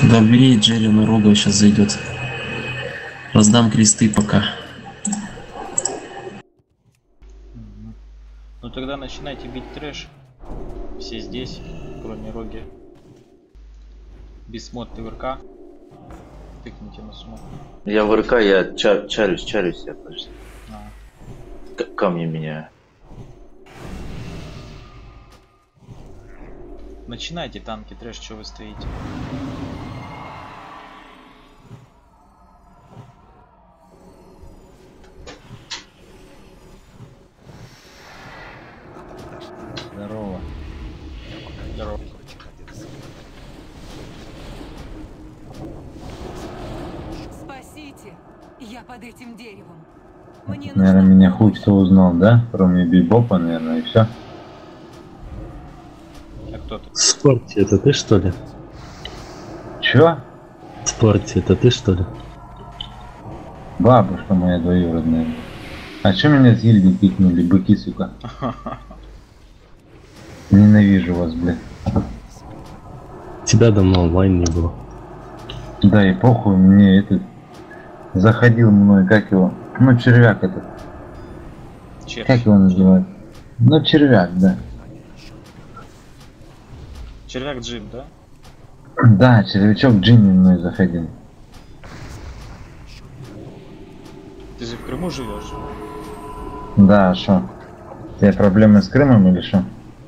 Да бери Джерри Рога, сейчас зайдет. Раздам кресты пока. Ну тогда начинайте бить трэш. Все здесь, кроме Роги. Бисмот, ты в РК. Тыкните на сумму. Я в РК, я чарюсь, я, подожди. Камни меняю. Начинайте танки, трэш, что вы стоите. Здорово. Здорово. Спасите! Я под этим деревом. Мне Наверное, нужна меня помощь. хуй кто узнал, да? Кроме Бибопа, наверное, и все. А кто ты? Спорти, это ты что ли? Чё? Спорти, это ты что ли? Бабушка моя двоюродная. А чё меня с гильдии кикнули, быки, сука? Ненавижу вас, блядь. Тебя давно онлайн не было. Да и похуй, мне этот... Заходил мной, как его? Ну, червяк этот. Червь. Как его называют? Ну, червяк, да. Червяк Джим, да? Да, червячок Джимми мной заходил. Ты же в Крыму живешь? Да, а шо? У тебя проблемы с Крымом или шо?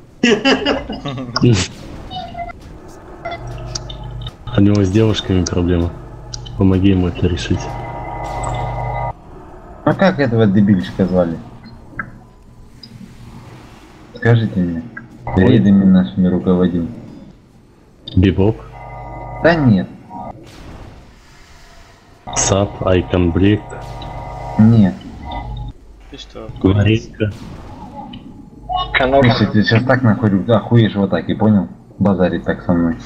У него с девушками проблема. Помоги ему это решить. А как этого дебильчика звали? Скажите мне. Рейдами нашими руководил. Бибоп, Да нет, Сап, Айкон Брик, нет. Ты что? Маринка. Слушай, ты сейчас так нахуй охуешь вот так, и понял? Базарить так со мной.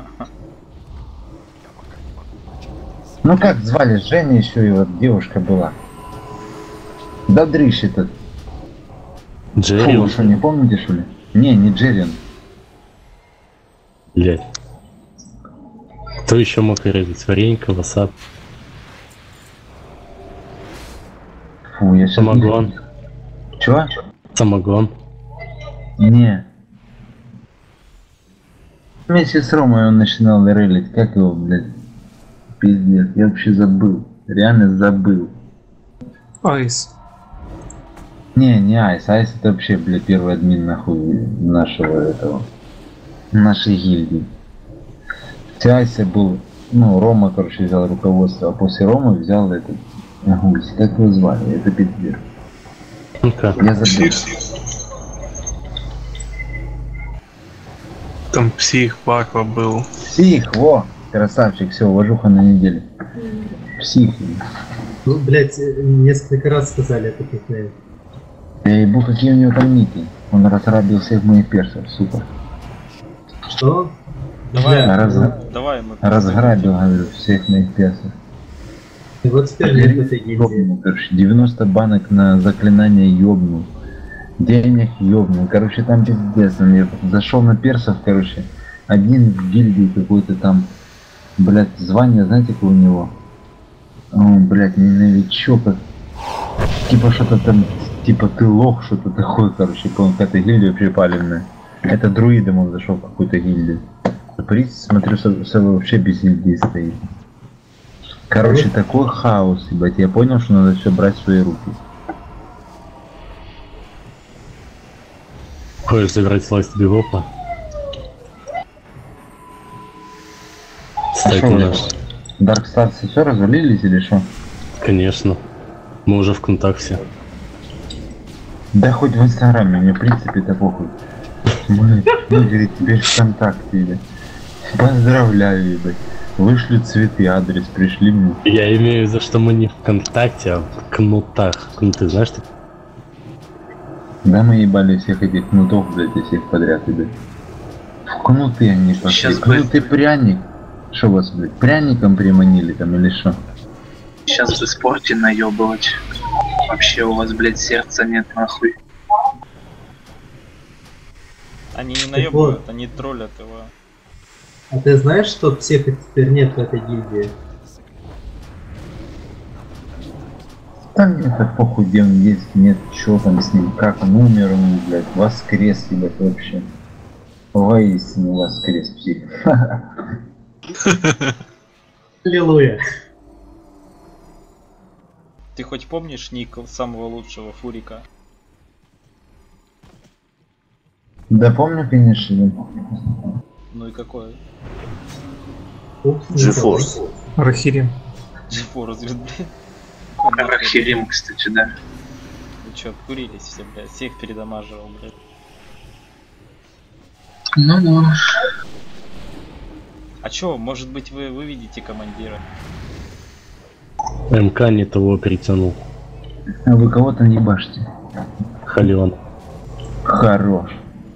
Ну как звали Женя еще и вот девушка была. Да дрыщ этот. Джерри, Фу, вы что, не помните что ли? Не Джерин. блять. Кто еще мог резать? Варенька, Васап, Фу, я сейчас... Самогон. Чё? Самогон. Не. Вместе с Ромой он начинал релить. Как его, блядь? Пиздец, я вообще забыл. Реально забыл. Айс. Не Айс. Айс это вообще, блядь, первый админ нахуй нашего этого. Нашей гильдии. С Айса был, ну, Рома, короче, взял руководство, а после Ромы взял этот гусь. Как его звали? Это пиздец. Ну-ка. Я забыл. Там псих Паква был. Псих, во! Красавчик, все, уважуха на неделю. Псих. Ну, блять, несколько раз сказали это никнейм. Я ебу, какие у него там ники. Он разрабил всех моих персов, сука. Что? Давай, Бля, давай мы... Разграбил, говорю, всех моих персов. И вот теперь нет этой гильдии. Ёбнул, короче, 90 банок на заклинание ёбнул. Денег ёбнул. Короче, там пиздец. Я зашел на персов, короче. Один в гильдии какой-то там, блядь, звание, знаете, какое у него? О, блядь, не новичок. Типа что-то там, типа ты лох, что-то такое, короче, какая-то гильдия вообще паленная. Это друидом он зашел в какую-то гильдию. Приз, смотрю, вообще без гильдии стоит. Короче, такой хаос, ебать. Я понял, что надо все брать в свои руки. Хочешь забирать власть Бибопа? Кстати, Шо, наш. Dark Stars все развалились или что? Конечно. Мы уже в ВКонтакте. Да хоть в Инстаграме, мне в принципе-то похуй. Мы, говорит, теперь ВКонтакте, ебать. Поздравляю, ебать. Вышли цветы, адрес пришли мне. Я имею в виду, что мы не ВКонтакте, а в кнутах. Кнуты, знаешь, ты? Да мы ебали всех этих кнутов, блядь, и всех подряд, ебать. В кнуты они пошли. Сейчас, Кнуты пряник. Что вас, блядь, пряником приманили там или что? Сейчас вы спорте наебывать. Вообще у вас, блядь, сердца нет, нахуй. Они не наебывают, они троллят его. А ты знаешь, что психов теперь нет в этой гильдии? Да мне так похуй, где он есть, нет, что там с ним, как он умер, он, блядь, воскрес, ебать, вообще. Воистину воскрес псих. Аллилуйя. Ты хоть помнишь ник самого лучшего фурика? Да помню, конечно. Ну и какой? Упс, не GeForce. Рахирим. GeForce, блядь. Рахирим, кстати, да. Вы чё, обкурились все, блядь? Всех передамаживал, блядь. Ну-ну. А чё, может быть вы видите командира? МК не того притянул. А вы кого-то не башьте. Халион. Хорош.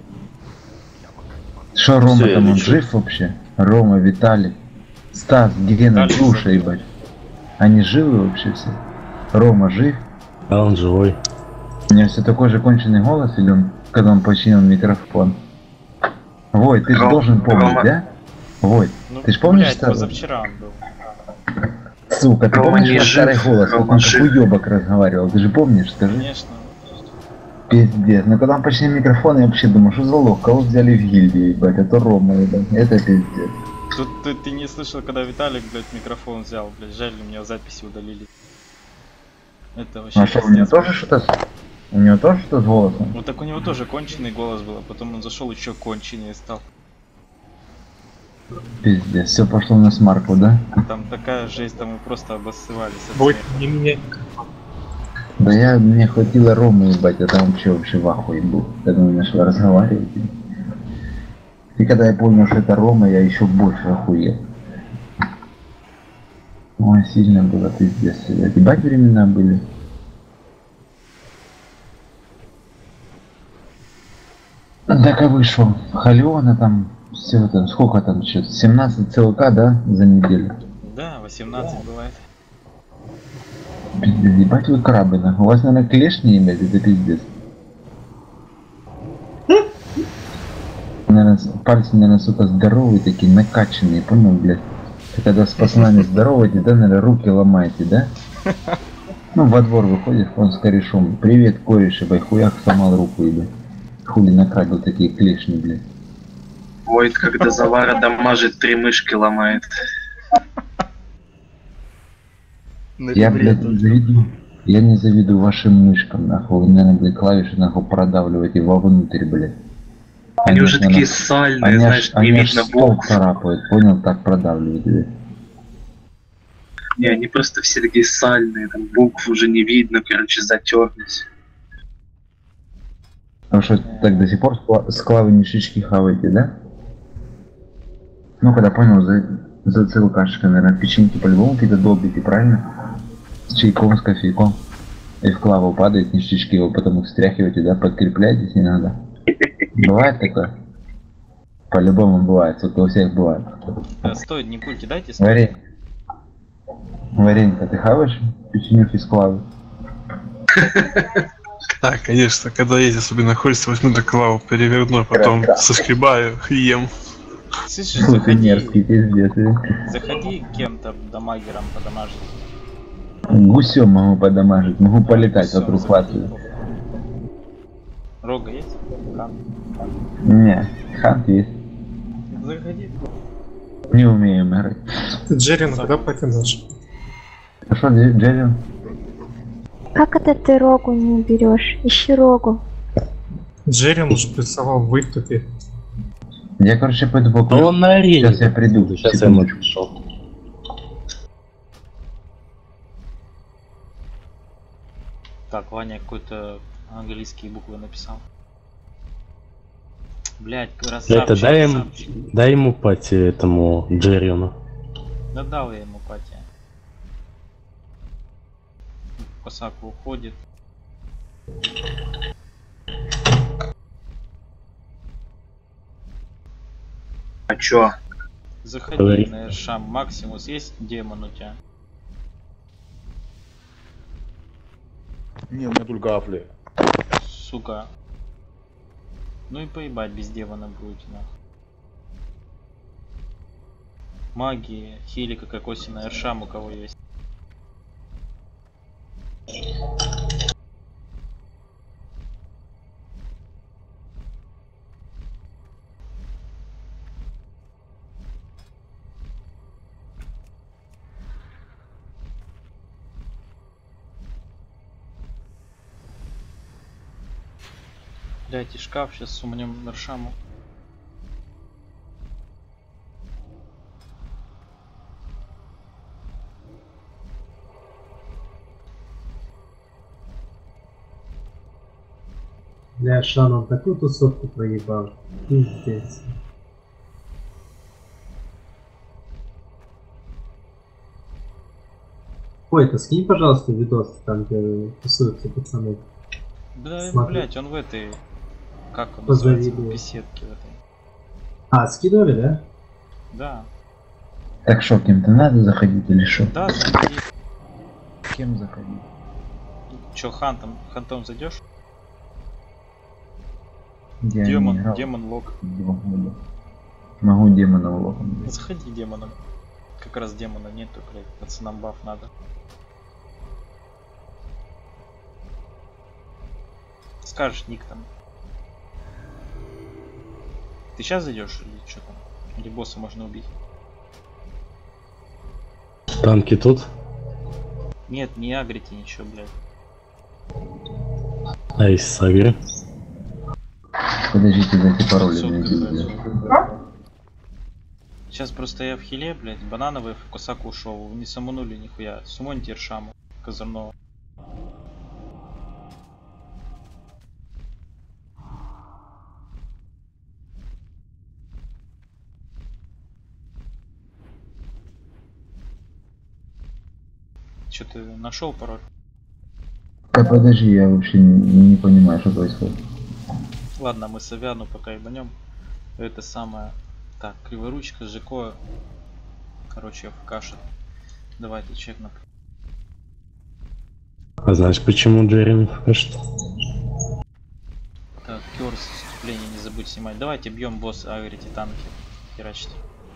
Шо, Рома Всё, я там, он лечу. жив вообще? Рома, Виталий, Стас, Гена, Виталий Душа, забыл. ебать. Они живы вообще все? Рома жив? А он живой. У него все такой же конченый голос, или он, когда он починил микрофон? Вой, ты же должен помнить, Рома. да? Вой, Ну, ты ж помнишь, блядь, что... позавчера он был. Сука, ты Рома помнишь не его жив, старый голос, как Рома он жив. как уёбок разговаривал? Ты же помнишь, скажи? Конечно. Пиздец, ну когда он починил микрофон, я вообще думаю, что за лох, кого взяли в гильдию, ебать, это Рома, ебать, это пиздец. Тут ты не слышал, когда Виталик, блядь, микрофон взял, блядь, жаль, у меня записи удалили. Это вообще А что, у него пиздец. тоже что-то у него тоже что-то с голосом? Ну так у него тоже конченый голос был, а потом он зашел еще конченее стал. Пиздец, все пошло на смарку, да? Там такая жесть, там мы просто обоссывались от Будет смеха. не меня. Да мне хватило Ромы, ебать, я там вообще в ахуе был, когда мы начали разговаривать. И когда я понял, что это Рома, я еще больше охуел. Ой, сильно было, пиздец, ебать. Ебать времена были. Так и вышел. Халиона там, все там, сколько там, что 17 ЦЛК, да, за неделю? Да, 18 бывает. Пиздец, ебать вы крабы, нахуй. У вас, наверное, клешни, ебать, это пиздец. Наверное, пальцы, наверное, сука, здоровые такие, накачанные, понял, блядь? Ты когда с пацанами здороваете, да, наверное, руки ломаете, да? Ну, во двор выходишь, он с корешом. Привет, кореш, ебать, хуяк сломал руку, ебать. Хули накрабил такие клешни, блядь. Войд, когда Завара дамажит, 3 мышки ломает. Я, блядь, не завидую. Я не завидую вашим мышкам, нахуй. Вы, наверное, блядь, клавиши, нахуй, продавливаете вовнутрь, блядь. Они уже наверное, такие сальные, Они знаешь, аж, не они аж видно стол букв. царапают, понял, так продавливают, блядь. Не, они просто все такие сальные, там букв уже не видно, короче, затерлись. Потому что так до сих пор с клавы нишички хаваете, да? Ну, когда понял, за ЦЛКшечкой, наверное, печеньки по-любому какие-то долбите, правильно? С чайком, с кофейком. И в клаву падает, ништячки, его потом их стряхиваете, да, подкрепляетесь иногда. Бывает такое? По-любому бывает, сука, у всех бывает. Стой, не кульки, дайте Варенька. Варенька, ты хаваешь печенюхи с клавы? Да, конечно, когда есть особенно хочется, возьму до клаву, переверну, потом соскребаю и ем. Слышишь, Фу, ты заходи, мерзкий, пиздец. заходи кем-то дамагером подамажить. Гусем могу подамажить, могу полетать Всё, вокруг заходи. вас. Рога есть? Кан. Не, хант есть. Заходи. Не умеем играть. Ты Джерин, когда потянешь? А что, Джерри? Как это ты рогу не берешь? Ищи рогу. Джерин уже присовал в выступе. Я, короче, пойду А покурю. он на арене. Сейчас я приду. Сейчас я секундочку. пришел. Так, Ваня какой-то английские буквы написал. Блять, красавчик. Это красавчик. дай ему пати этому Джерриону. Да дал я ему пати. Косаку уходит. А чё? Заходи Говори. на Эршам. Максимус есть демон у тебя? Не, у меня только афли. Сука. Ну и поебать без демона будете нахуй. Маги, хили, как Осина, Эршам, у кого есть. Блять, и шкаф сейчас сумнем Эршаму. Бля, Шан, он такую тусовку проебал. Пиздец. Ой, это скинь, пожалуйста, видос, там, где тусуются пацаны. Да, Смотри. блять, он в этой... Как он Позавидую. называется? Беседке в этой. А, скидывали, да? Да. Так что, кем-то надо заходить или что? Да, заходи. Кем заходить? Чё, хантом зайдешь? Я не Демон, играл. демон лог. Могу демоном логом. Заходи демоном. Как раз демона нету, блять, пацанам баф надо. Скажешь ник там. Ты сейчас зайдешь или что там? Или босса можно убить? Танки тут? Нет, не агрите ничего, блядь. А если сагри? Подождите, дайте пароль. Сейчас просто я в хиле, блядь, банановый в косаку ушел, не самунули нихуя. Сумоньте Эршаму, козырного. Че ты нашел пароль? Да подожди, я вообще не понимаю, что происходит. Ладно, мы Савяну пока ебанем. Это самое. Так, криворучка, Жико. Короче, ФКшит. Давайте чекнем. А знаешь, почему Джереми ФКшит? Так, Кёрс, вступление не забудь снимать. Давайте бьем босса, агрите танки. Херачите.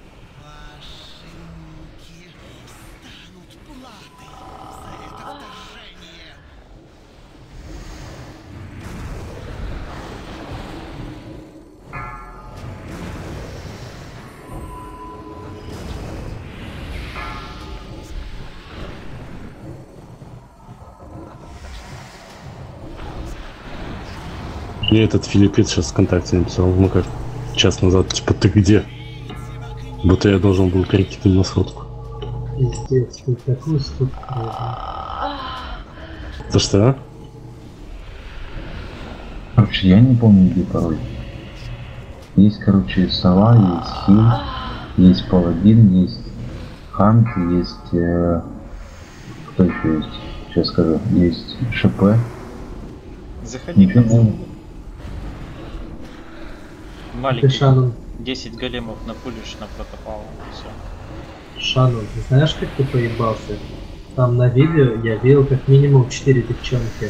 Мне этот филиппец сейчас ВКонтакте написал, ну как, час назад, типа, ты где? Будто я должен был перейти на сходку. Пиздец, ты такую штуку проебал. За что, а? Короче, я не помню, где пароль. Есть, короче, сова, есть хил, есть паладин, есть хант, есть... кто еще есть? Сейчас скажу. Есть ШП. Заходи. Ты, Маленький. Шанон, 10 големов напулишь на протопал. Все. Шанон, ты знаешь, как ты поебался? Там на видео я видел как минимум 4 девчонки.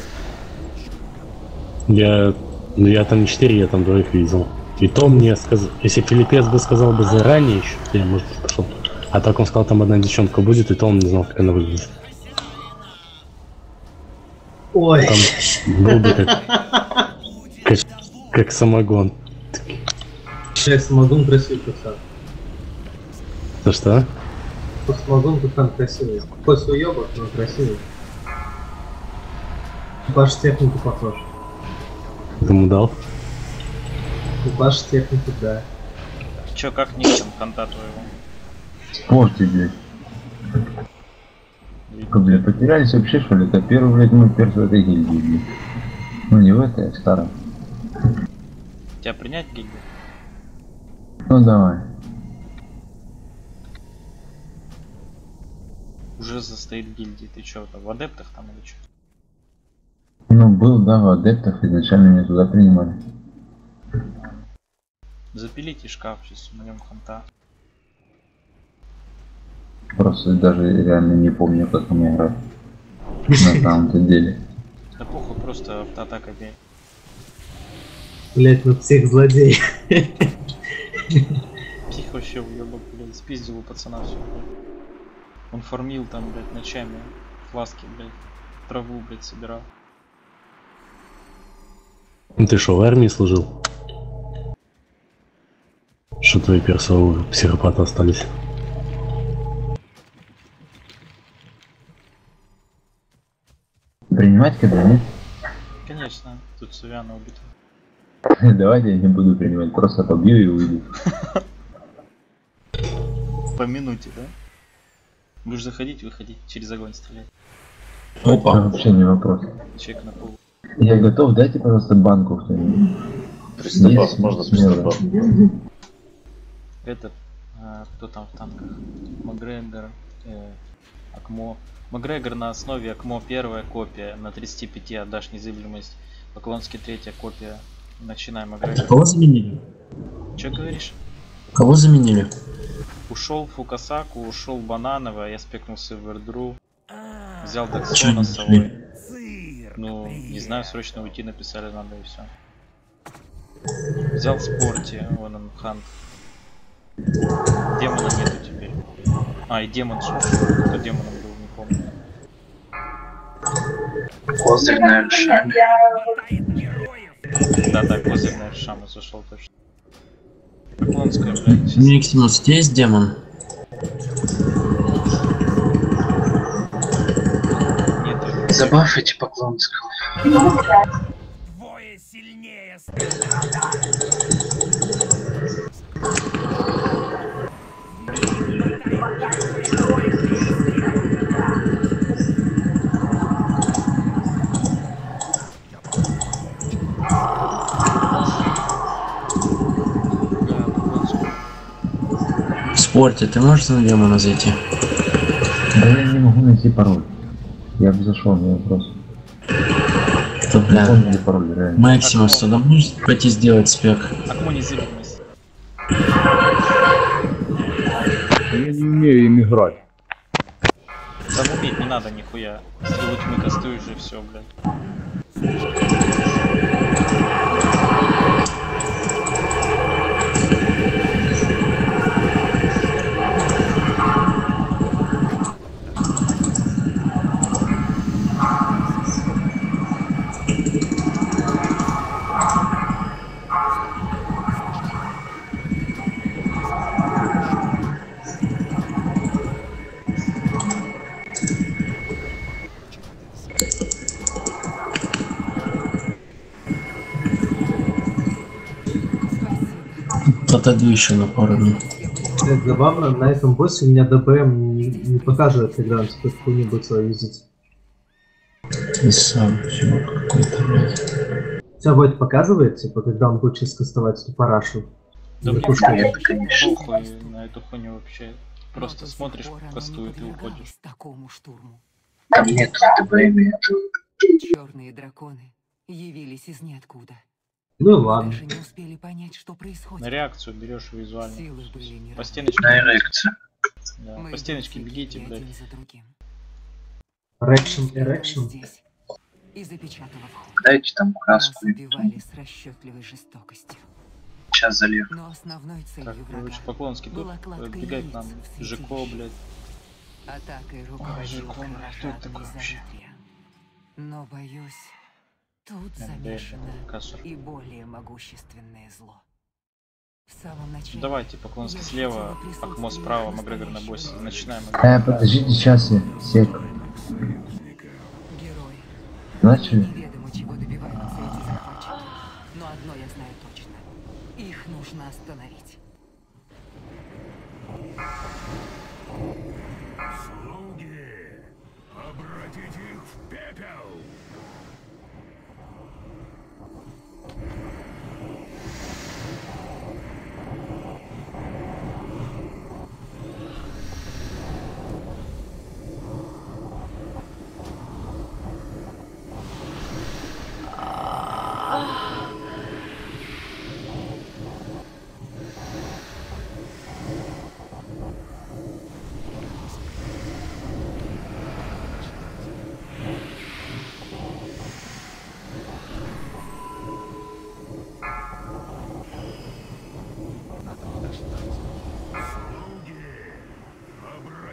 Я там не 4, я там 2 видел. И то мне сказал, если Филиппец бы сказал бы заранее еще, я, может, пошел. А так он сказал, там одна девчонка будет, и то он не знал, как она выглядит. Ой. Там был бы как самогон. Самогон красивый пацан. За что? Самогон пацан красивый. После уебок, но красивый. Ваш технику похож. Кому дал? Ваш технику, да. Чё, как ник там ханта твоего? Спорте, блядь. Блядь, потерялись вообще, что ли? Это первый, блядь, мой перс в этой гильдии, блядь. Ну не в этой, а в старом. Тебя принять в гильдию? Ну давай. Уже застоит в гильдии. Ты чё, там в адептах там или чё? Ну был, да, в адептах, изначально меня туда принимали. Запилите шкаф, сейчас на нем ханта. Просто даже реально не помню, как мне играть. На самом-то деле. Да похуй, просто автоатака бей. Блять, ну псих злодей. Псих вообще вообще уебок, блядь, спиздил у пацана все, блядь. Он фармил там, блядь, ночами фласки, блядь, траву, блядь, собирал. Ну ты что, в армии служил? Что твои персовые психопаты остались? Принимать когда, нет? Конечно, тут Савиана убит. Давайте я не буду принимать, просто побью и уйду. По минуте, да? Будешь заходить, выходить, через огонь стрелять. Опа. Вообще не вопрос. Человек на полу. Я готов, дайте, пожалуйста, банку кто-нибудь. Приступав, Есть, можно смело. приступав. Этот, кто там в танках? Макгрегор, Акмо. Макгрегор на основе Акмо первая копия, на 35 отдашь незыблемость. Поклонский третья копия. Начинаем Макгрегор. Кого заменили? Че говоришь? Кого заменили? Ушел Фукасаку, ушел Бананова, я спекнулся в Эрдру. Взял Чё Даксона не с собой. Ну, не знаю, срочно уйти написали надо и все. Взял Спорти, вон он, Хант. Демона нету теперь. А, и демон шел. Кто демоном был, не помню. Козырная шаг. Да, козырная шама зашел точно. Поклонская, блядь, сейчас. Никсимус, где есть демон? Нету. Забафайте Поклонского. Двое сильнее. В спорте ты можешь на демона зайти? Да я не могу найти пароль. Я бы зашел, но вопрос. Что, Не бля? помню, где пароль, реально. Максимус, туда можешь пойти сделать спек? Акмо не зыбнулась. Я не умею им играть. Там уметь не надо нихуя. Стрелу тьмы кастуешь и все, блядь. Отойду еще на пару минут. Это забавно, на этом боссе у меня ДБМ не показывает, когда он какую-нибудь свою юзить. И сам чувак какой-то, блядь. У тебя будет показывает, типа, когда он будет сейчас кастовать эту парашу? Да Или мне пушку? похуй на эту хуйню вообще. Просто смотришь, кастует и уходишь. Такому штурму. Там нет ТБМ. Черные драконы явились из ниоткуда. Ну ладно. Даже не успели понять, что происходит. На реакцию берешь визуально. Силы были не По равны. стеночке. На эрекцию. Да, Мы по стеночке идем бегите, один блядь. за другим. Рэкшн. Здесь. И запечатала вход. Дайте там Нас краску. убивали с расчетливой жестокостью. Сейчас залез. Но основной целью Так, врага короче, Поклонский тут была кладка бегает нам яиц в Жико, святилище. блядь. Атакой руководил Жико, что это кровожадный такое вообще? Заритрия. Но, боюсь, тут Да, замешано Кассер. и более могущественное зло. В самом начале... Давайте, Поклонский я слева, ощутила присутствие Акмо справа, Макгрегор на настоящего боссе. Начинаем. Подождите, сейчас я сек. Герой. Начали? Неведомо, чего добиваются эти захватчики. Но одно я знаю точно. Их нужно остановить. Слуги, обратите их в пепел.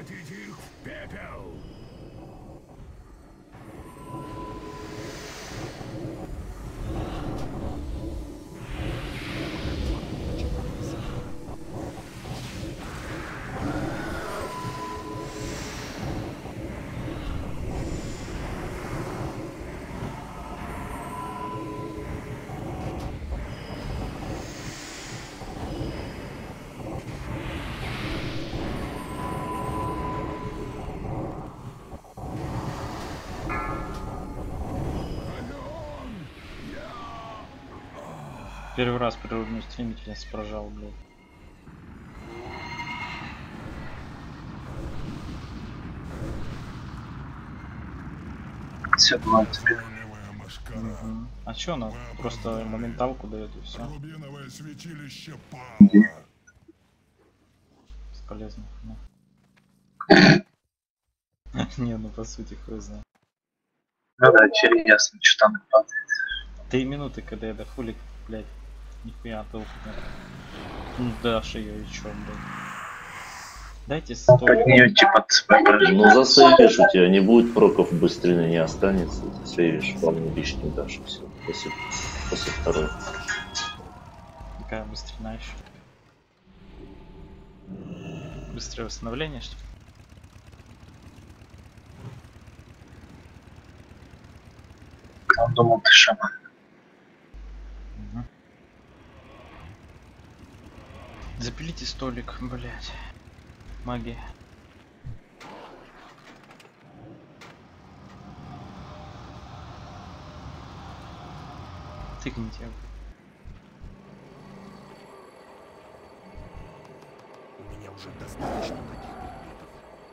Обратить их в пепел. Первый раз природную стремительность прожал, блядь. Все бывает. А чё она? Просто моменталку дает и все. Рубиновое святилище пало. Бесполезно. Не, ну по сути хуй знает. Ну да, через ясно, что там падает. 3 минуты, когда я до хулик, блядь, нихуя толку нет. Ну дашь ее и чё, блядь. Дайте 100. Под нее типа Ну засейвишь, у тебя не будет проков, быстрее не останется. Засейвишь, вполне лишний дашь и все. После второй. Какая быстрина еще? Быстрое восстановление, что ли? Он думал, ты шаман. Запилите столик, блять. Магия. Тыкните. У меня уже достаточно таких предметов.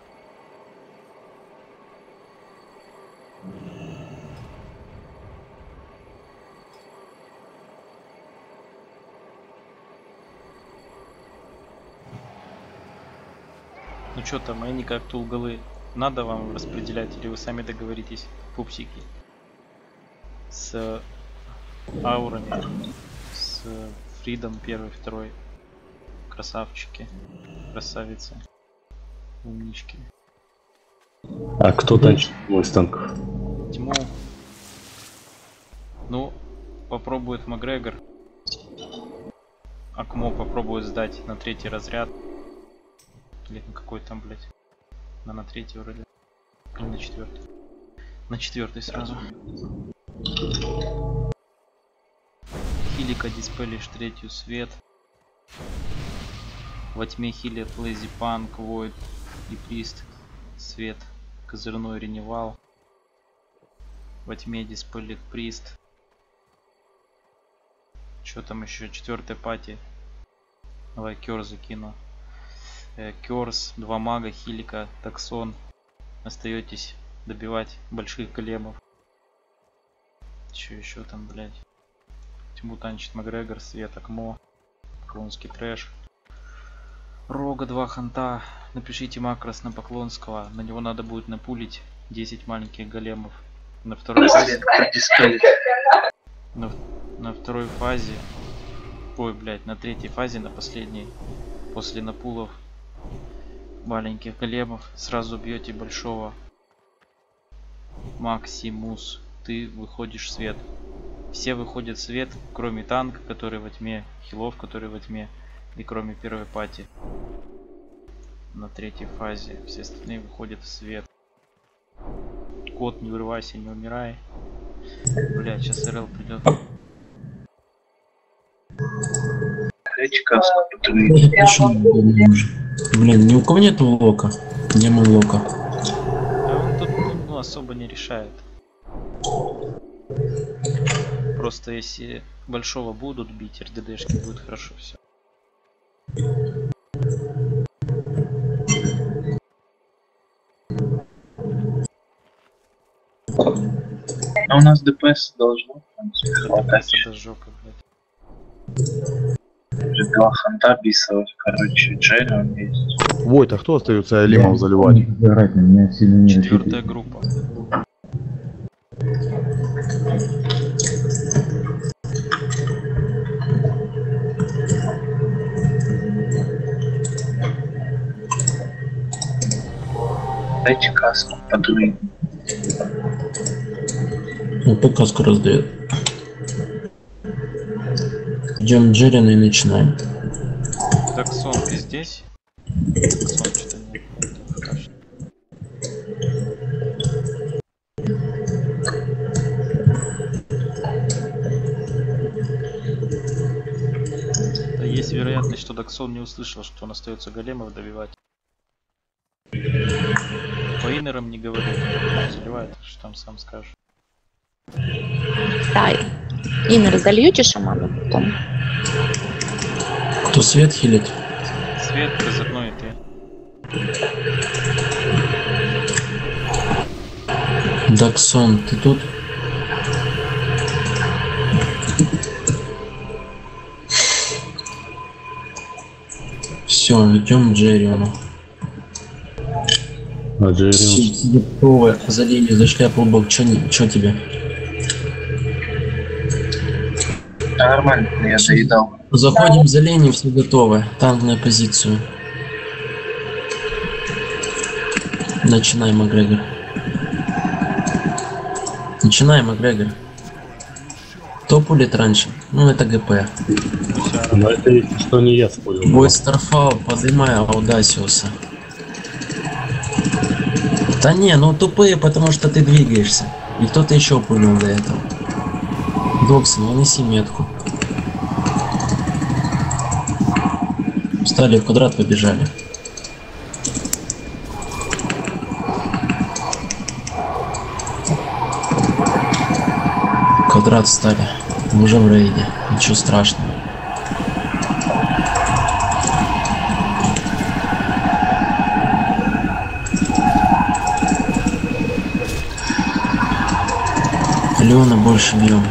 Ну чё там, они как тулгалы. Надо вам распределять или вы сами договоритесь, пупсики? С аурами, с Фридом первый, второй. Красавчики, красавицы, умнички. А кто танчит мой из танков? Тьму. Ну, попробует Макгрегор. Акмо попробует сдать на 3-й разряд. Или на какой там, блять? На 3-й вроде. Или на 4-й. На 4-й сразу. Хилика диспелишь 3-ю свет. Во тьме хилит Лэзи Панк, Войд и Прист. Свет. Козырной Реневал. Во тьме диспелит Прист. Что там еще? 4-й пати. Давай Кёр закину. Кёрс, 2 мага, Хилика, Таксон. Остаетесь добивать больших големов. Че еще там, блять? Тьму танчит Макгрегор, Свет, Акмо. Поклонский трэш. Рога 2 ханта. Напишите макрос на Поклонского. На него надо будет напулить 10 маленьких големов. На второй фазе. На второй фазе. Ой, блять, на 3-й фазе, на последней. После напулов маленьких големов сразу бьете большого. Максимус, ты выходишь в свет. Все выходят в свет, кроме танка, который во тьме, хилов, который во тьме, и кроме первой пати. На 3-й фазе все остальные выходят в свет. Кот, не вырывайся, не умирай. Блять, сейчас РЛ придет. Блин, ни у кого нету лока. Где мой лока? А он тут ну, особо не решает. Просто если большого будут бить, РДДшки будет хорошо все. А у нас ДПС должно. ДПС это жопа, блядь. 2 ханта бисовых, короче, Джерри он есть. Войт, а кто остается Алимов заливать? Играть на меня сильно не 4-я группа. дайте каску по друиду. Ну, по каску раздает. Идем Джерина и начинаем. Даксон, ты здесь? Даксон что-то нет. Пока что. Да есть вероятность, что Даксон не услышал, что он остается големов добивать. По инерам не говорит, заливает, что там сам скажешь. Да. Инер, зальете шамана потом? Кто свет хилит? Свет, козырной и ты. Даксон, ты тут? Все, идем Джериону. А Джеррион? Готовы. За линию зашли, а полбок. Чё тебе? Да нормально, я заедал. Заходим за линию, все готовы. Танк на позицию. Начинай, Макгрегор. Начинай, Макгрегор. Кто пулит раньше? Ну, это ГП. Но это если что не я спорил. Бой Старфау, поднимай Аудасиуса. Да не, ну тупые, потому что ты двигаешься. И кто-то еще пулил до этого. Доксон, вынеси метку. Встали в квадрат, побежали. Квадрат встали. Уже в рейде. Ничего страшного. Леона больше бьем.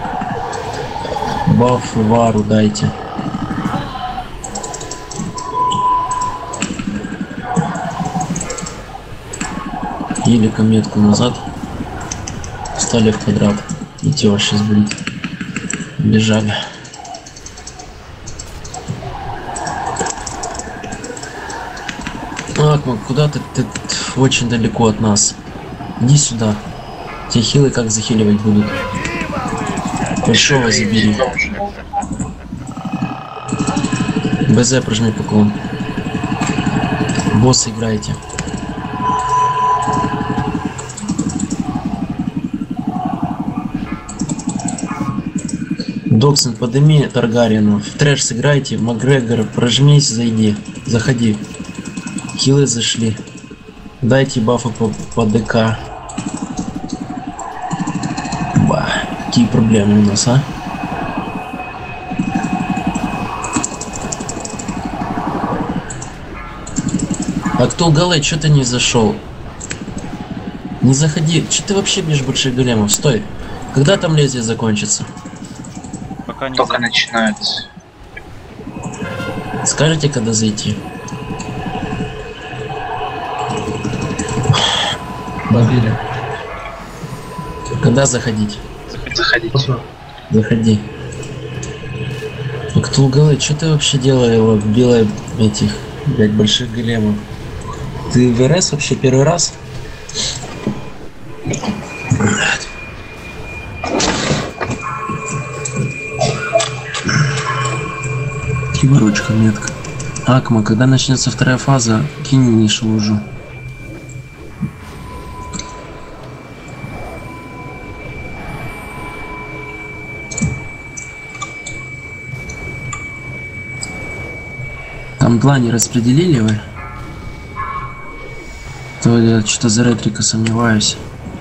Баф и вару дайте. Или метку назад. Встали в квадрат. Идти вас сейчас будет. Бежали. Акмак, куда ты очень далеко от нас? Иди сюда. Те хилы как захиливать будут. Большого забери. БЗ прожми поклон. Босс играйте. Доксон, подними Таргариену. В трэш сыграйте. Макгрегор, прожмись, зайди. Заходи. Хилы зашли. Дайте бафы по ДК. Ба, какие проблемы у нас, а? А кто Галей, что ты не зашел? Не заходи. Че ты вообще бежишь больших големов? Стой. Когда там лезвие закончится? Пока не только начинается. Скажите, когда зайти? Бабили. Когда заходить? Заходите. Заходи. Ктулгалы, что ты вообще делаешь белой этих, блять, больших големов? Ты в РС вообще первый раз? Киборучка метка. Акма, когда начнется вторая фаза, кинь нишу лужу. Там два не распределили вы? То я что-то за ретрика сомневаюсь.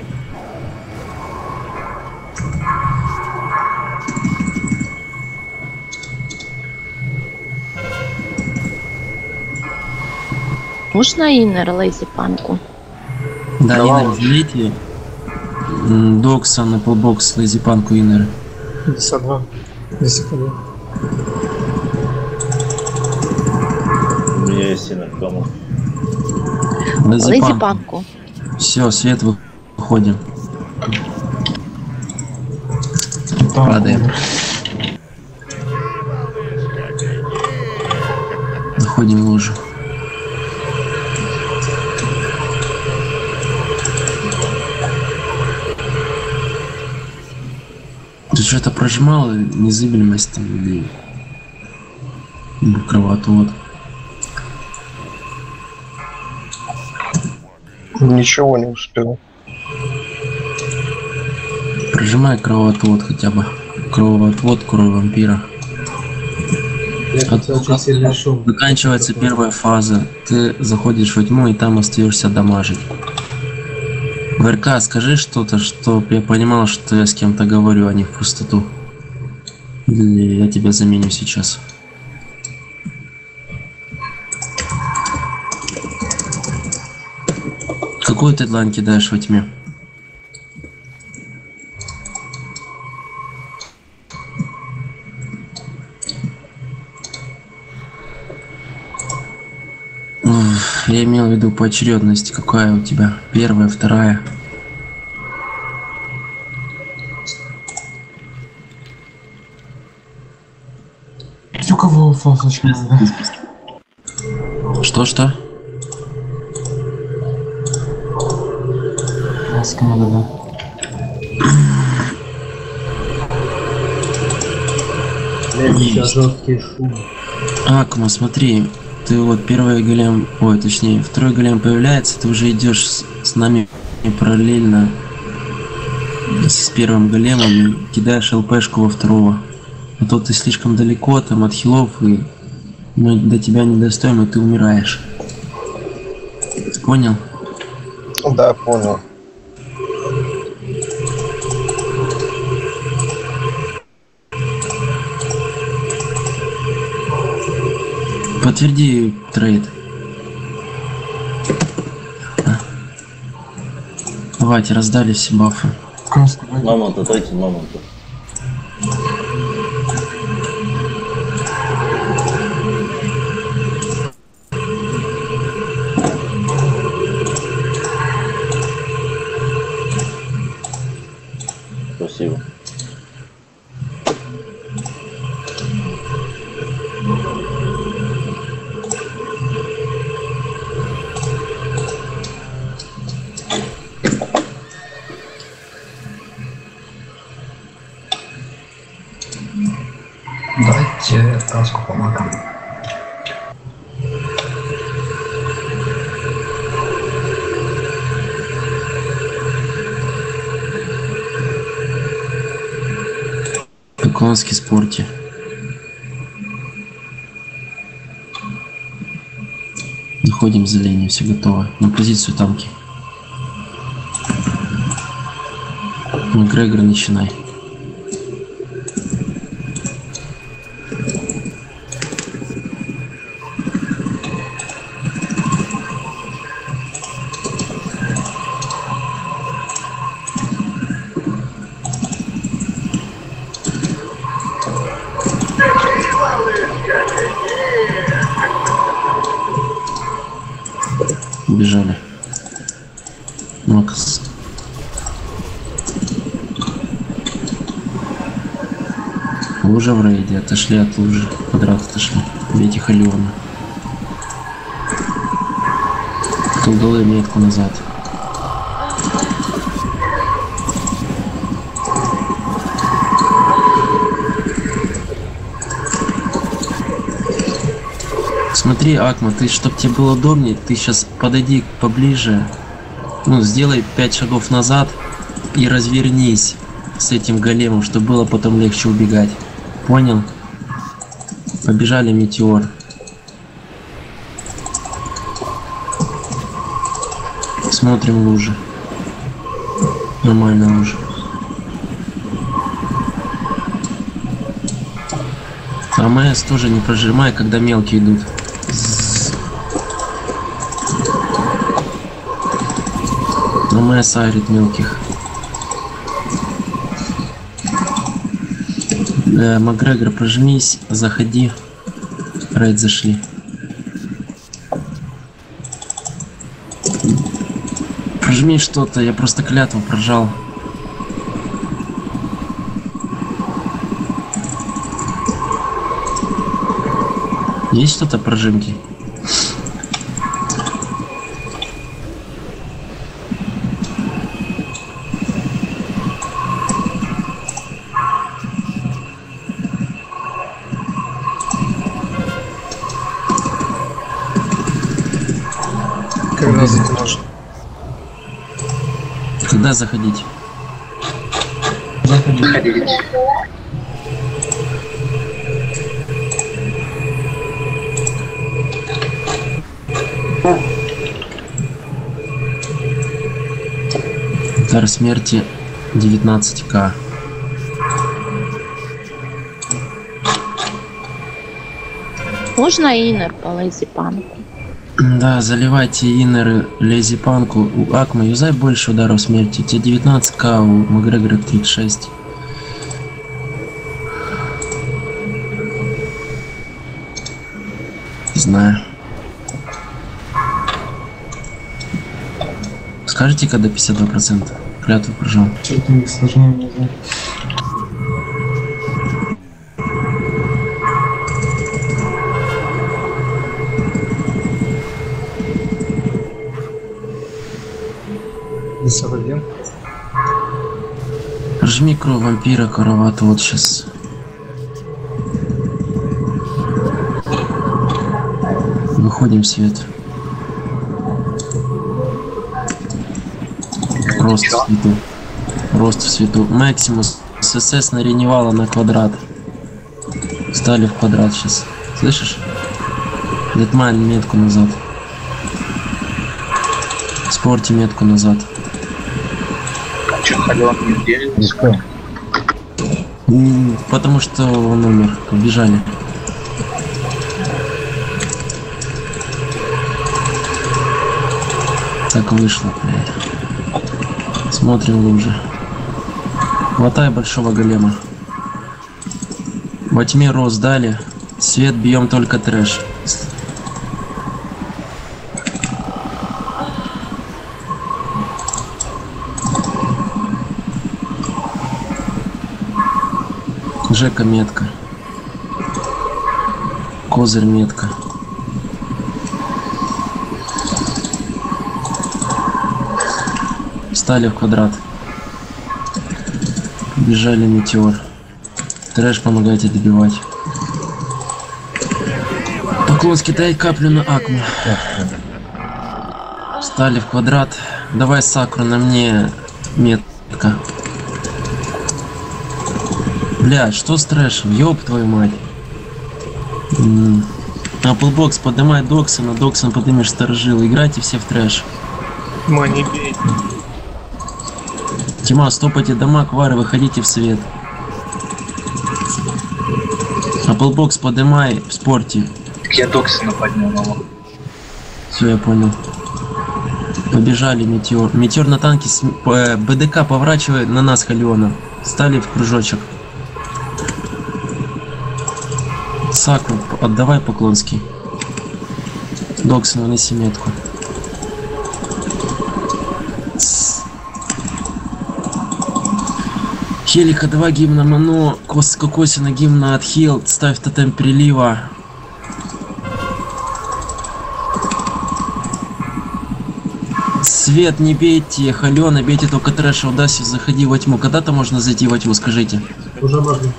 Можно инер лейзи-панку? Да, инер взлейте. Доксон, Applebox, лейзи-панку инер. 52. 52. У меня есть инер дома. Лейзи-панку. Все, свет, выходим. Падаем. Находим лужу. Ты что-то прожимал незыблемость там или кровотвод? Ничего не успел. Прожимай кровотвод хотя бы. Кровотвод, кровь вампира. Заканчивается первая фаза. Ты заходишь во тьму и там остаешься дамажить. ВРК, скажи что-то, чтоб я понимал, что я с кем-то говорю, а не в пустоту. Или я тебя заменю сейчас. Какой ты длань кидаешь во тьме? Я имел в виду поочередность. Какая у тебя? Первая, вторая? У кого фасочка? Что? Маска надо, да. Сейчас жесткий шум. Акма, смотри. Ты вот первый голем, ой, точнее, второй голем появляется, ты уже идешь с нами параллельно с первым големом и кидаешь ЛПшку во второго. А то ты слишком далеко там от хилов, и мы до тебя не достоим, и ты умираешь. Понял? Да, понял. Подтверди трейд. Давайте, раздали все бафы. Мамонта, дайте мамонта. Спасибо. Дайте каску по макам. Конский спорте. Находим зелень, все готово. На позицию танки. Макгрегор, начинай. Убежали. Макс. Лужа в рейде, отошли от лужи. Квадрат отошли. Бейте Халиона. Колдовые метку назад. Смотри, Акма, ты, чтоб тебе было удобнее, ты сейчас подойди поближе, ну, сделай 5 шагов назад и развернись с этим големом, чтобы было потом легче убегать. Понял? Побежали, метеор. Смотрим лужи. Нормально лужи. АМС тоже не прожимай, когда мелкие идут. АМС арит мелких. Макгрегор, прожмись, заходи. Рейд зашли. Прожми что-то, я просто клятву прожал. Есть что-то прожимки? Когда можно? Когда заходить? Заходить. Удар смерти 19к. Можно инер по лейзипанку? Да, заливайте инеры лейзипанку. У Акма юзай больше ударов смерти. У тебя 19к, у Макгрегора 36. Не знаю. Скажите, когда 52%? Клятву прожал. Что-то не сложнее не знаю. СВ1. Жми кровь вампира, короват, вот сейчас. Выходим в свет. Рост в свету. Рост в свету. Максимус СС нареневала на квадрат. Стали в квадрат сейчас. Слышишь? Детмайн метку назад. Спорте метку назад. А чё, Халён не делит? Потому что он умер. Побежали. Так вышло, блядь. Смотрим глубже. Хватай большого голема. Во тьме рост дали. Свет бьем только трэш. Жека метка. Козырь метка. Стали в квадрат. Бежали метеор. Трэш, помогайте добивать. Поклонский, дай каплю на Акму. Стали в квадрат. Давай сакру на мне метка. Блядь, что с трэшем? Ёб твою мать. Applebox, поднимай Доксона, Доксон поднимешь сторожил. Играйте все в трэш. Тьма, не бей. Тьма, стопайте дома, квары, выходите в свет. Applebox, поднимай в спорте. Так я Доксона поднял его. Все, я понял. Побежали метеор. Метеор на танке с БДК поворачивай на нас, Халиона. Стали в кружочек. Сакру, отдавай Поклонский. Доксон, выноси метку. Хелика, два гимна Мано, Косина гимна отхил, ставь тотем прилива. Свет не бейте, Халена, бейте только трэша, удастся, заходи во тьму. Когда-то можно зайти во тьму, скажите. Уже можно.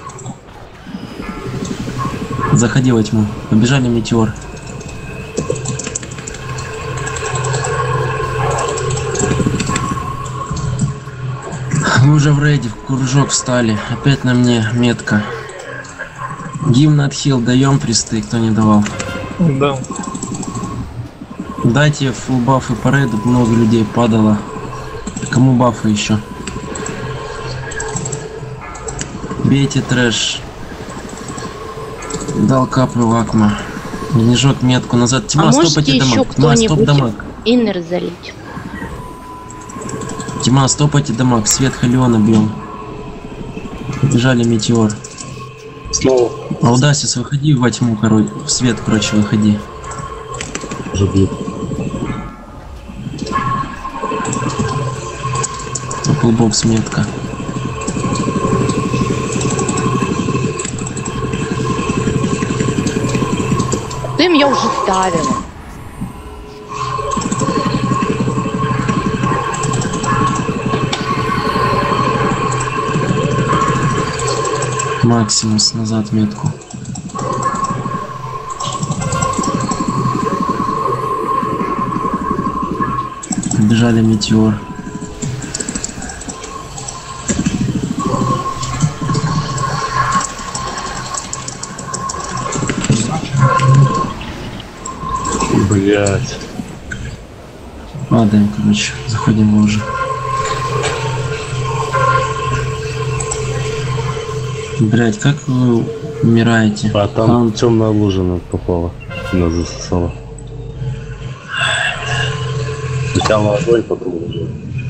Заходи во тьму. Побежали метеор. Мы уже в рейде, в кружок встали. Опять на мне метка. Гимн отхил, даем присты, кто не давал. Да. Дайте фулл бафы по рейду, много людей падало. Кому бафы еще? Бейте трэш. Дал каплю в Акма. Снежок метку назад. Тьма, стопайте дамаг. Тьма, стоп дамаг. Иннер залить. Тьма, стопайте дамаг. Свет Халиона бьем. Побежали метеор. Снова. Аудасис, выходи во тьму, короче. В свет, короче, выходи. Уже бьют. Applebox метка. Ты меня уже ставила. Максимус, назад метку. Побежали метеор. Блять. Падаем, короче, заходим в лужу. Блять, как вы умираете? А там темная лужа попала. Нас засосала. Сначала огонь, потом лужа.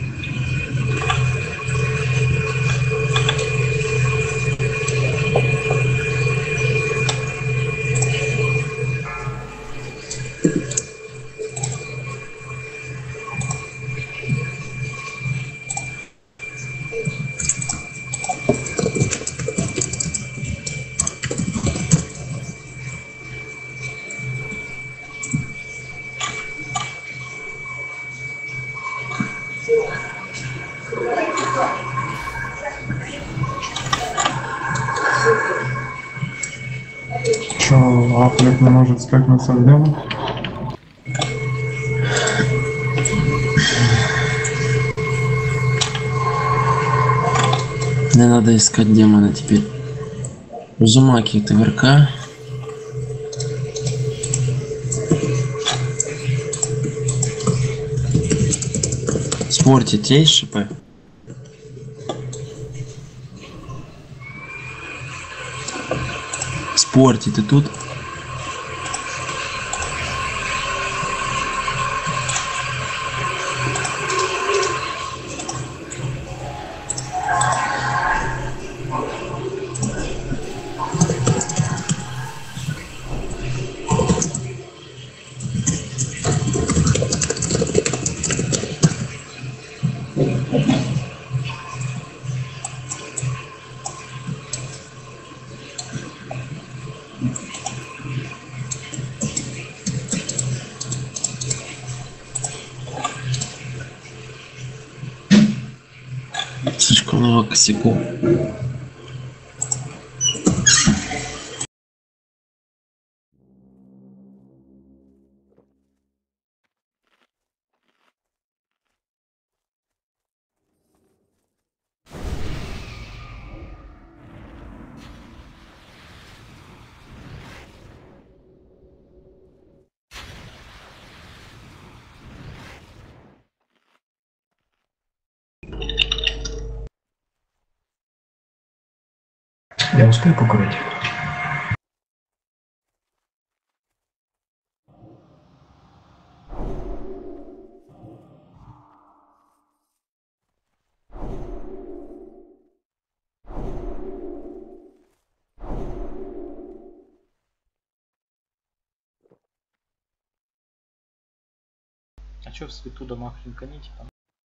Че, Афлек не может спекнуться в демо? Мне надо искать демона теперь. Узумаки ТВРК. Спортить есть ШП? Спорти, ты тут? Слишком много косяков. Я успею покурить? А чё в свету домах хренканите там?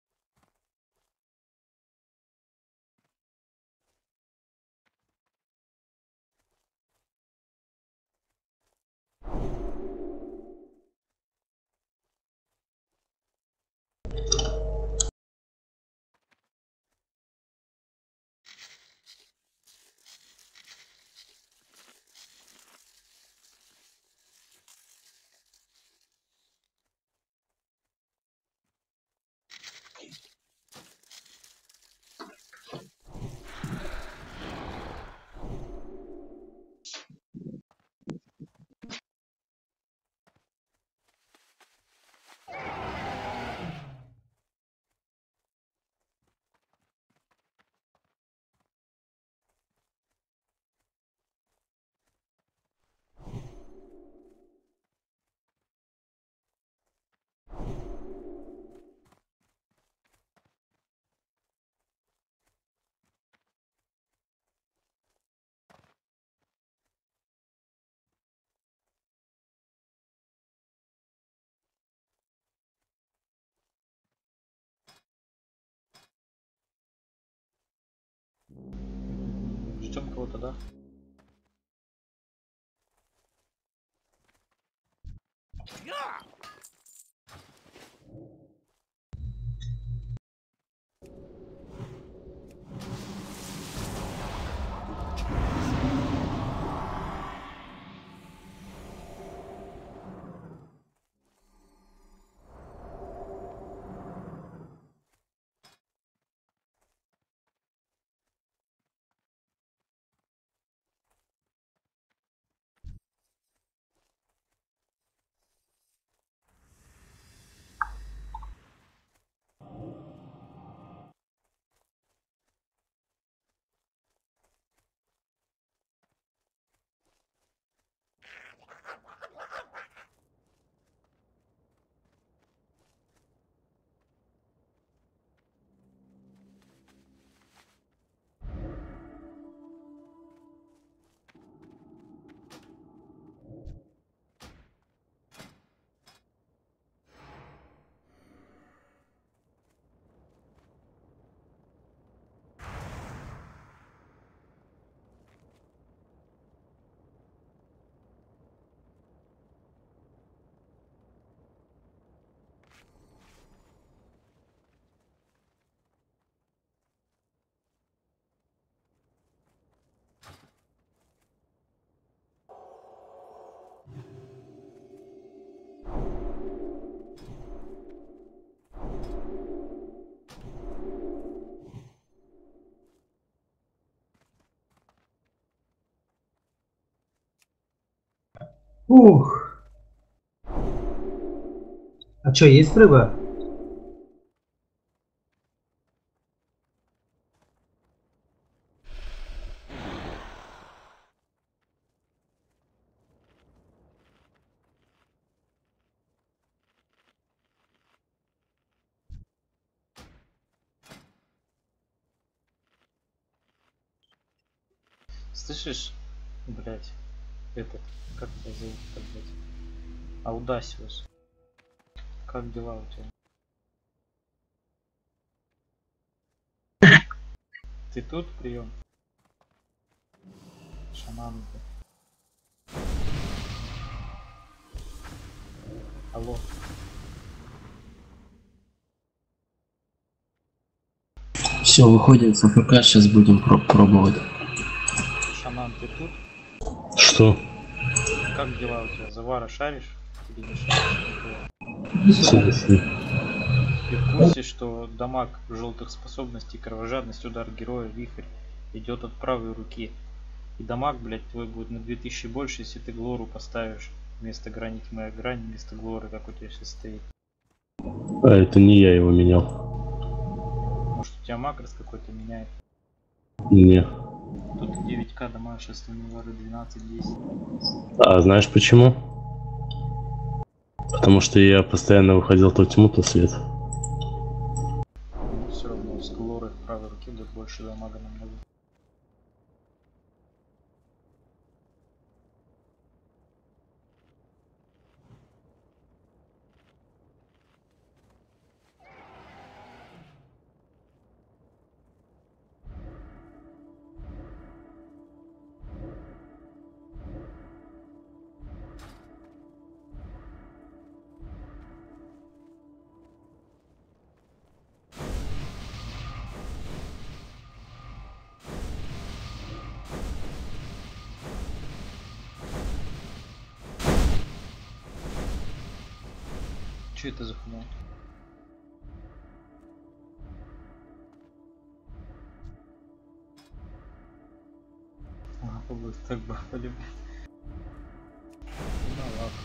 Ждем кого-то, да? Ух. А что, есть рыба? Слышишь, блять, этот, как тебя зовут-то, блять? Аудасиус. Как дела у тебя? Ты тут, прием? Шаман, блядь. Алло. Все, выходим с АФК, сейчас будем пробовать. Шаман, ты тут? Что? Как дела у тебя? Завара шаришь? Тебе не шаришь? Ты в курсе, что дамаг желтых способностей, кровожадность, удар героя, вихрь идет от правой руки? И дамаг, блять, твой будет на 2000 больше, если ты глору поставишь вместо грани тьмы, а грань вместо глоры, как у тебя сейчас стоит. А это не я его менял. Может, у тебя макрос какой-то меняет? Не. Тут 9к дамаг, остальные вары 12-10. А знаешь почему? Потому что я постоянно выходил то тьму, то свет. Но все равно с глорой в правой руке будет больше дамага намного. Че это за хуйня? Будет так бахали. Ну ладно.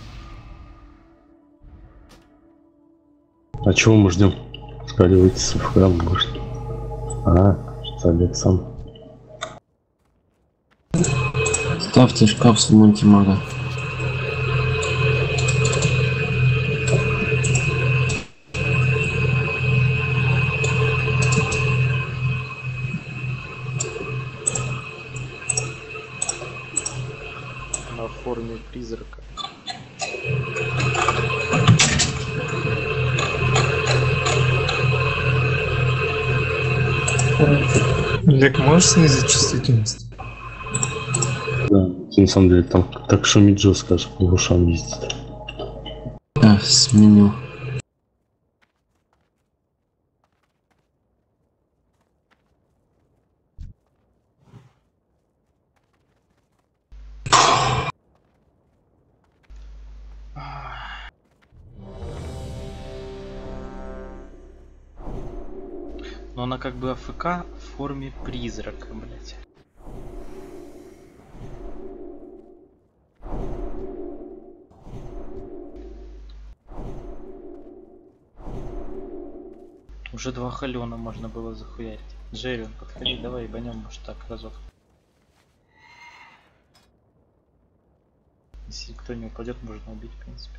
А чего мы ждем? Сказали выйти с ФК, может. А, что Олег сам. Ставьте шкаф с мультимага. На форме призрака. Олег, можешь снизить чувствительность? Да, на самом деле там так шумит жестко, аж по ушам ездит. Да, сменю. Но она как бы АФК в форме призрака, блять. Уже 2 халена можно было захуярить. Джеррион, подходи, давай ебанем, может так разок. Если кто не упадет, можно убить, в принципе.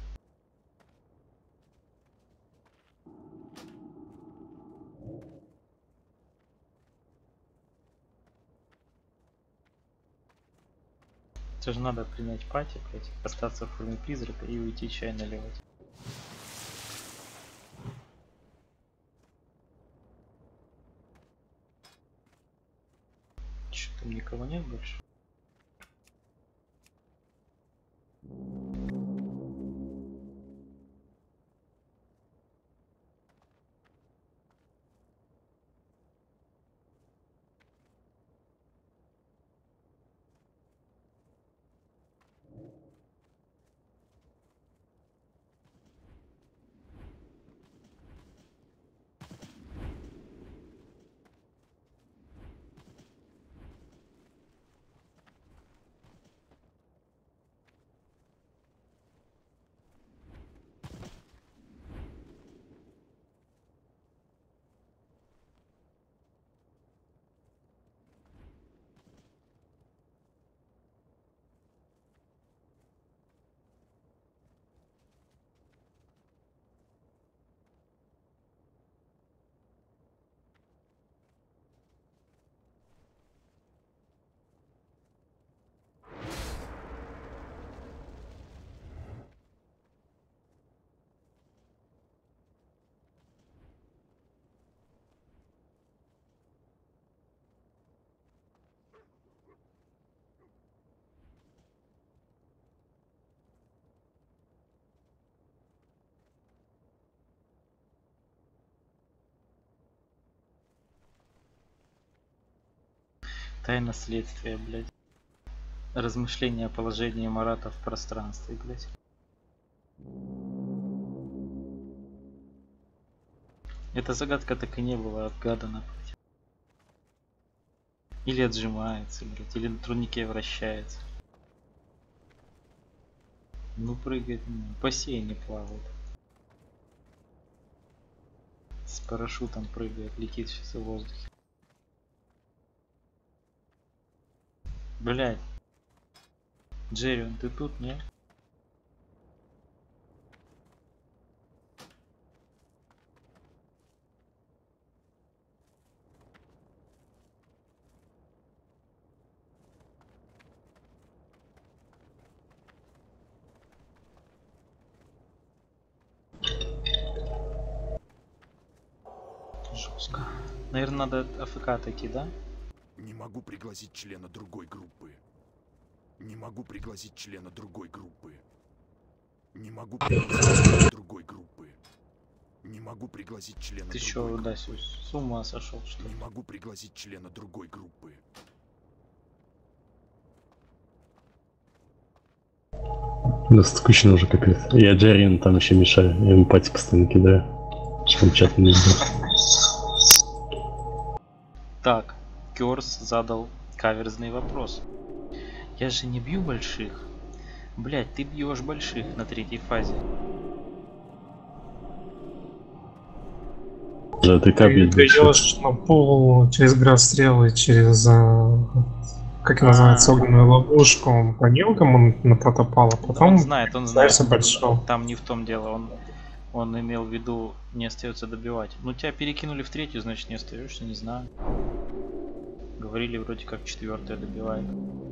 Это же надо принять пати, блять, остаться в форме призрака и уйти чай наливать. Че, там никого нет больше? Тайна следствия, блядь. Размышления о положении Марата в пространстве, блядь. Эта загадка так и не была отгадана, блядь. Или отжимается, блядь, или на турнике вращается. Ну прыгает, в бассейне плавает. С парашютом прыгает, летит сейчас в воздухе. Блядь. Джеррион, ты тут, нет? Жестко. Наверное, надо АФК отойти, да? Не могу пригласить члена другой группы. Не могу пригласить члена другой группы. Не могу пригласить члена другой группы. Не могу пригласить члена Ты другой чё, группы. да, с ума сошел, что ли? Не могу пригласить члена другой группы. Да скучно уже капец. Я Джерриан там еще мешаю. Я ему пати постоянно кидаю. Что он чат не видел. Так, Кёрс задал каверзный вопрос. Я же не бью больших. Блять, ты бьешь больших на третьей фазе. Да, ты как Ты бьешь на пол через гравстрелы, через как называется, огненную ловушку по мелкому на протопала, потом Он знает. ставишься большого. Там не в том дело, он имел в виду, не остается добивать. Ну тебя перекинули в третью, значит не остаешься, не знаю. Говорили вроде как четвертая добивает.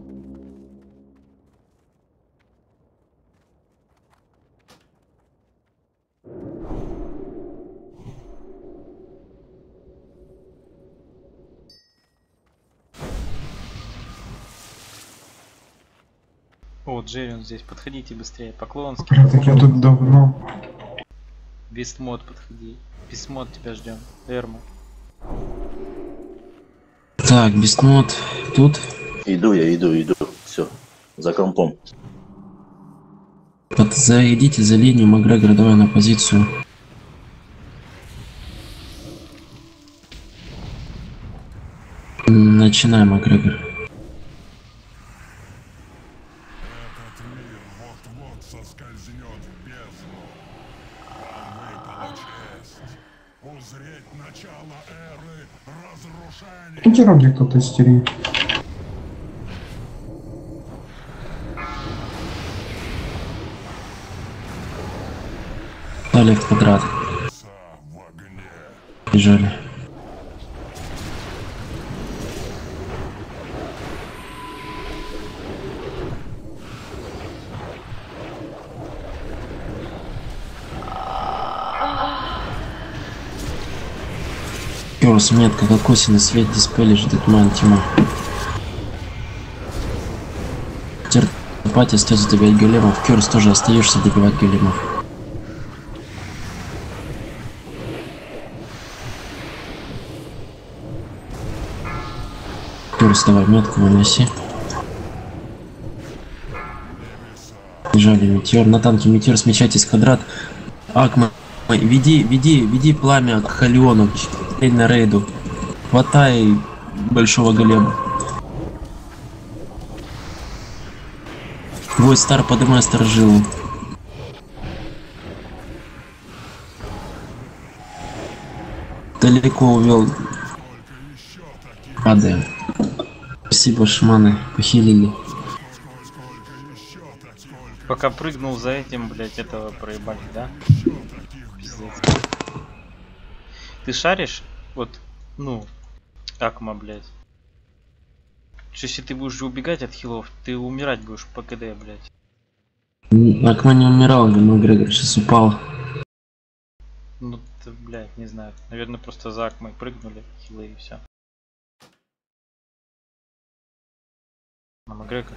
О, Джеррион здесь, подходите быстрее, Поклонский. Так я тут давно. Бестмод, подходи. Бестмод, тебя ждем. Эрма. Так, Бестмод тут. Иду. Все, за компом. Зайдите за линию, Макгрегор, давай на позицию. Начинаем, Макгрегор. Герой, где кто-то истерит. Дали в квадрат. Бежали. Кёрс, метка, как осень, свет, диспелли, ждет мантима. Терпать, остается добивать големов. Кёрс, тоже остаешься добивать големов. Кёрс, давай метку выноси. Бежали метеор. На танке метеор, смещайтесь квадрат. Акма, веди пламя к Халиону. На рейду. Хватай большого голема. Твой стар, подымай старожилу. Далеко увел. Падаем. Спасибо, шманы, похилили. Пока прыгнул за этим, блять, этого проебали, да? Пиздец. Ты шаришь? Вот, ну, Акма, блять. Что если ты будешь убегать от хилов, ты умирать будешь по КД, блять. Акма не умирал, Макгрегор сейчас упал. Ну, ты, блять, не знаю. Наверное, просто за Акмой прыгнули хилы и все. А Макгрегор.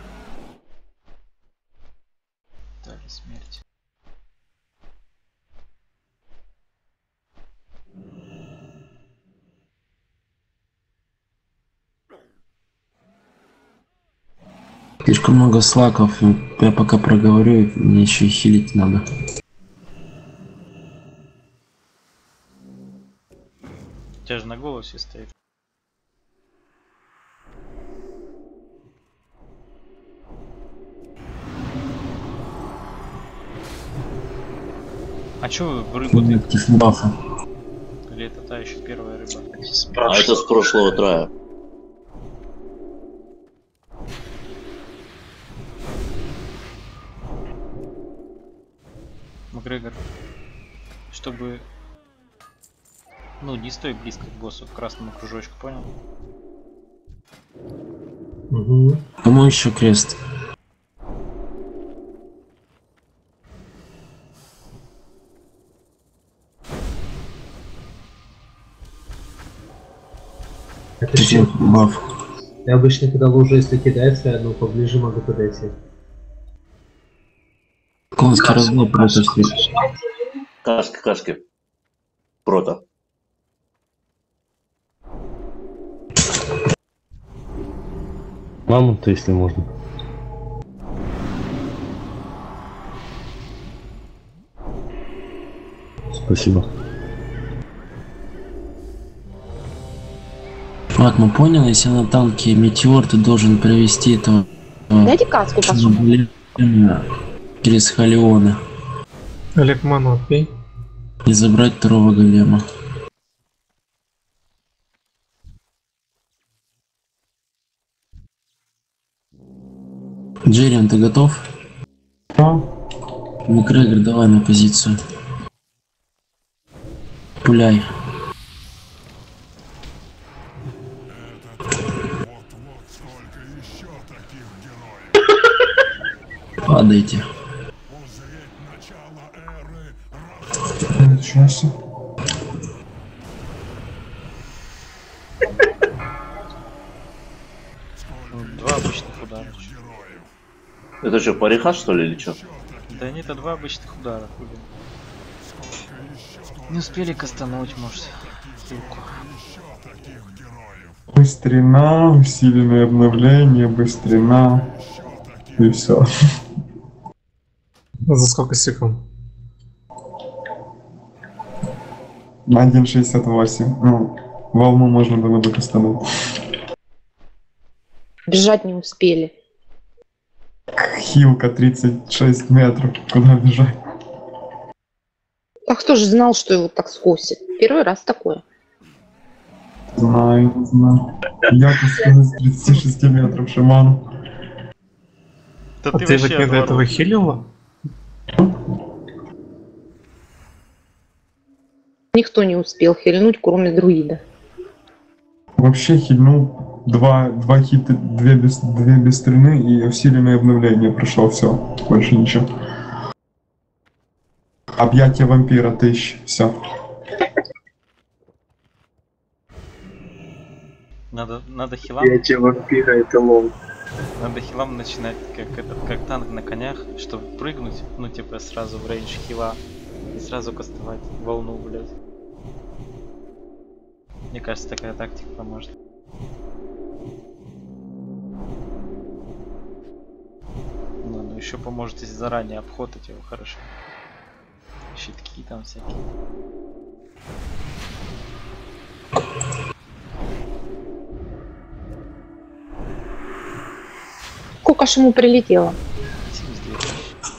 Дали смерть. Слишком много слаков. Я пока проговорю, мне еще и хилить надо. У тебя же на голосе стоит. А чё вы в рыбу Бафа. Или это та еще первая рыба? А это с прошлого трая. Макгрегор, чтобы... Ну, не стой близко к боссу, к красному кружочку, понял? Угу. Кому еще крест? Это что? Баф. Я обычно, когда лужа, если кидается, ну, поближе могу подойти. Конский разбор против всех. Каски. Прото. Мамонта, если можно. Спасибо. Ладно, понял, если на танке метеор, ты должен привести этого Дайте каску посмотрим. через Халиона Олег, ману отпей. и забрать второго голема. Джерриан, ты готов? Да. Макгрегор, давай на позицию. Пуляй. Падайте. Счастье. Два обычных удара. Это что, париха что ли или что? Да нет, это два обычных удара. Хули. Не успели кастануть, может. Руку. Быстрина, усиленное обновление, быстрина. И все. За сколько секунд? На 1.68. Ну, волну можно было бы кастануть. Бежать не успели. Хилка 36 метров. Куда бежать? А кто же знал, что его так скосит? Первый раз такое. Знаю, не знаю. Я кастану с 36 метров шаману. Да А ты вот не до этого хилила? Никто не успел хильнуть, кроме друида. Вообще хильнул два хита, две без стрельны и усиленное обновление прошло, все, больше ничего. Объятие вампира 1000, все. Надо хилам. Объятие вампира это лол. Надо хилам начинать как танк на конях, чтобы прыгнуть, ну типа сразу в рейндж хила и сразу кастовать волну, блядь. Мне кажется, такая тактика поможет. Ну еще поможет, если заранее обходить его хорошо. Щитки там всякие. Сколько ж ему прилетело? 72 тысячи.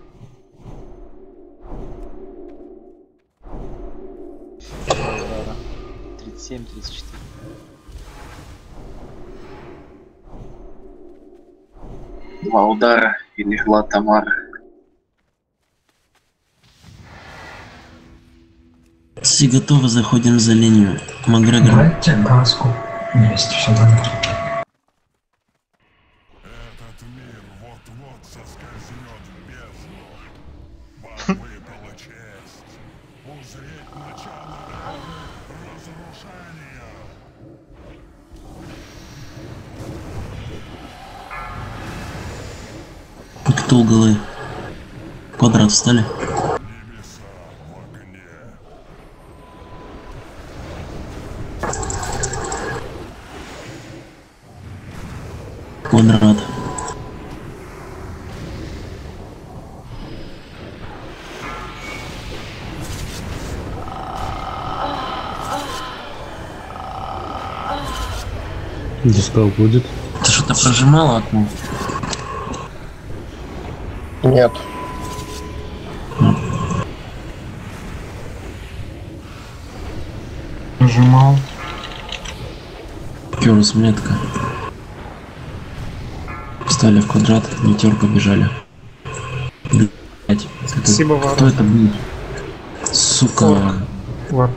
Да. 37-34. Два удара и легла Тамара. Все готовы, заходим за линию. Макгрегор. Давайте каску. Есть, все нормально. Кто углы? Квадрат встали? Квадрат. Диспел будет. Ты что-то прожимал окно? Нет. Нажимал. Кёрус метка. Встали в квадрат, метер побежали. Блять, Спасибо, кто Вар. это был? Сука. Вар.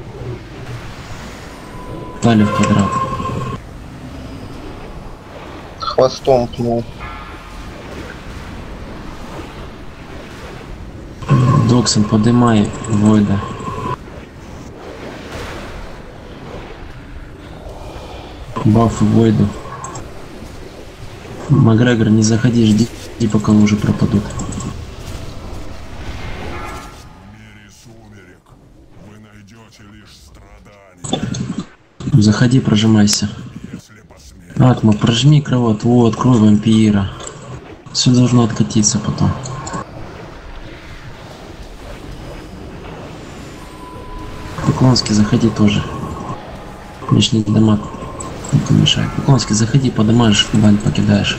Встали в квадрат. Хвостом пнул. Доксон, подымай Войда. Бафы Войду. Макгрегор, не заходи, жди, пока лужи пропадут. Заходи, прожимайся. Атма, прожми кровот, вот, открой вампира. Все должно откатиться потом. Поклонский, заходи тоже. Лишний дамаг не помешает. Поклонский, заходи, подымаешь, бань покидаешь.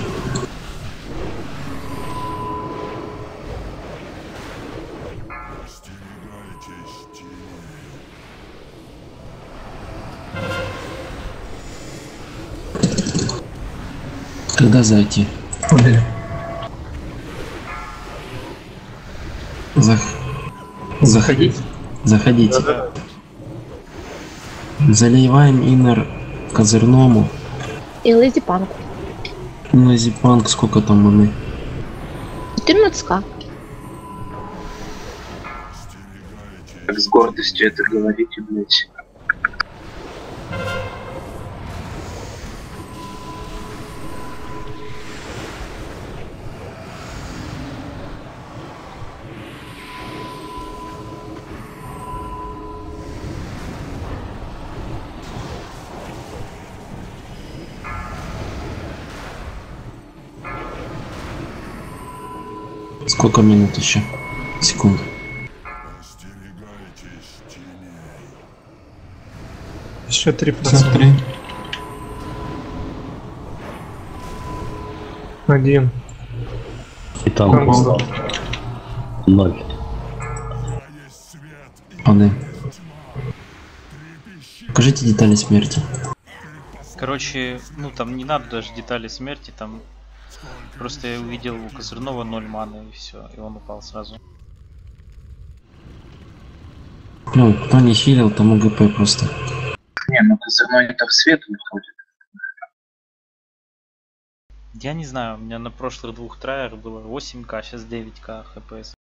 Когда зайти? Убили. Заходите. Заходите. Заливаем иннер козырному. И леди панку. Леди панк, сколько там маны? 14к. Как с гордостью это говорите, блядь. Сколько минут еще? Секунд. Еще 3%. 53. 1. И там 0. Паны. Покажите детали смерти. Короче, ну там не надо даже детали смерти, там просто я увидел у козырного 0 маны и все, и он упал сразу. Ну, кто не хилил, тому ГП просто. Не, ну козырной это в свет выходит. Я не знаю, у меня на прошлых двух траях было 8к, сейчас 9к хпс.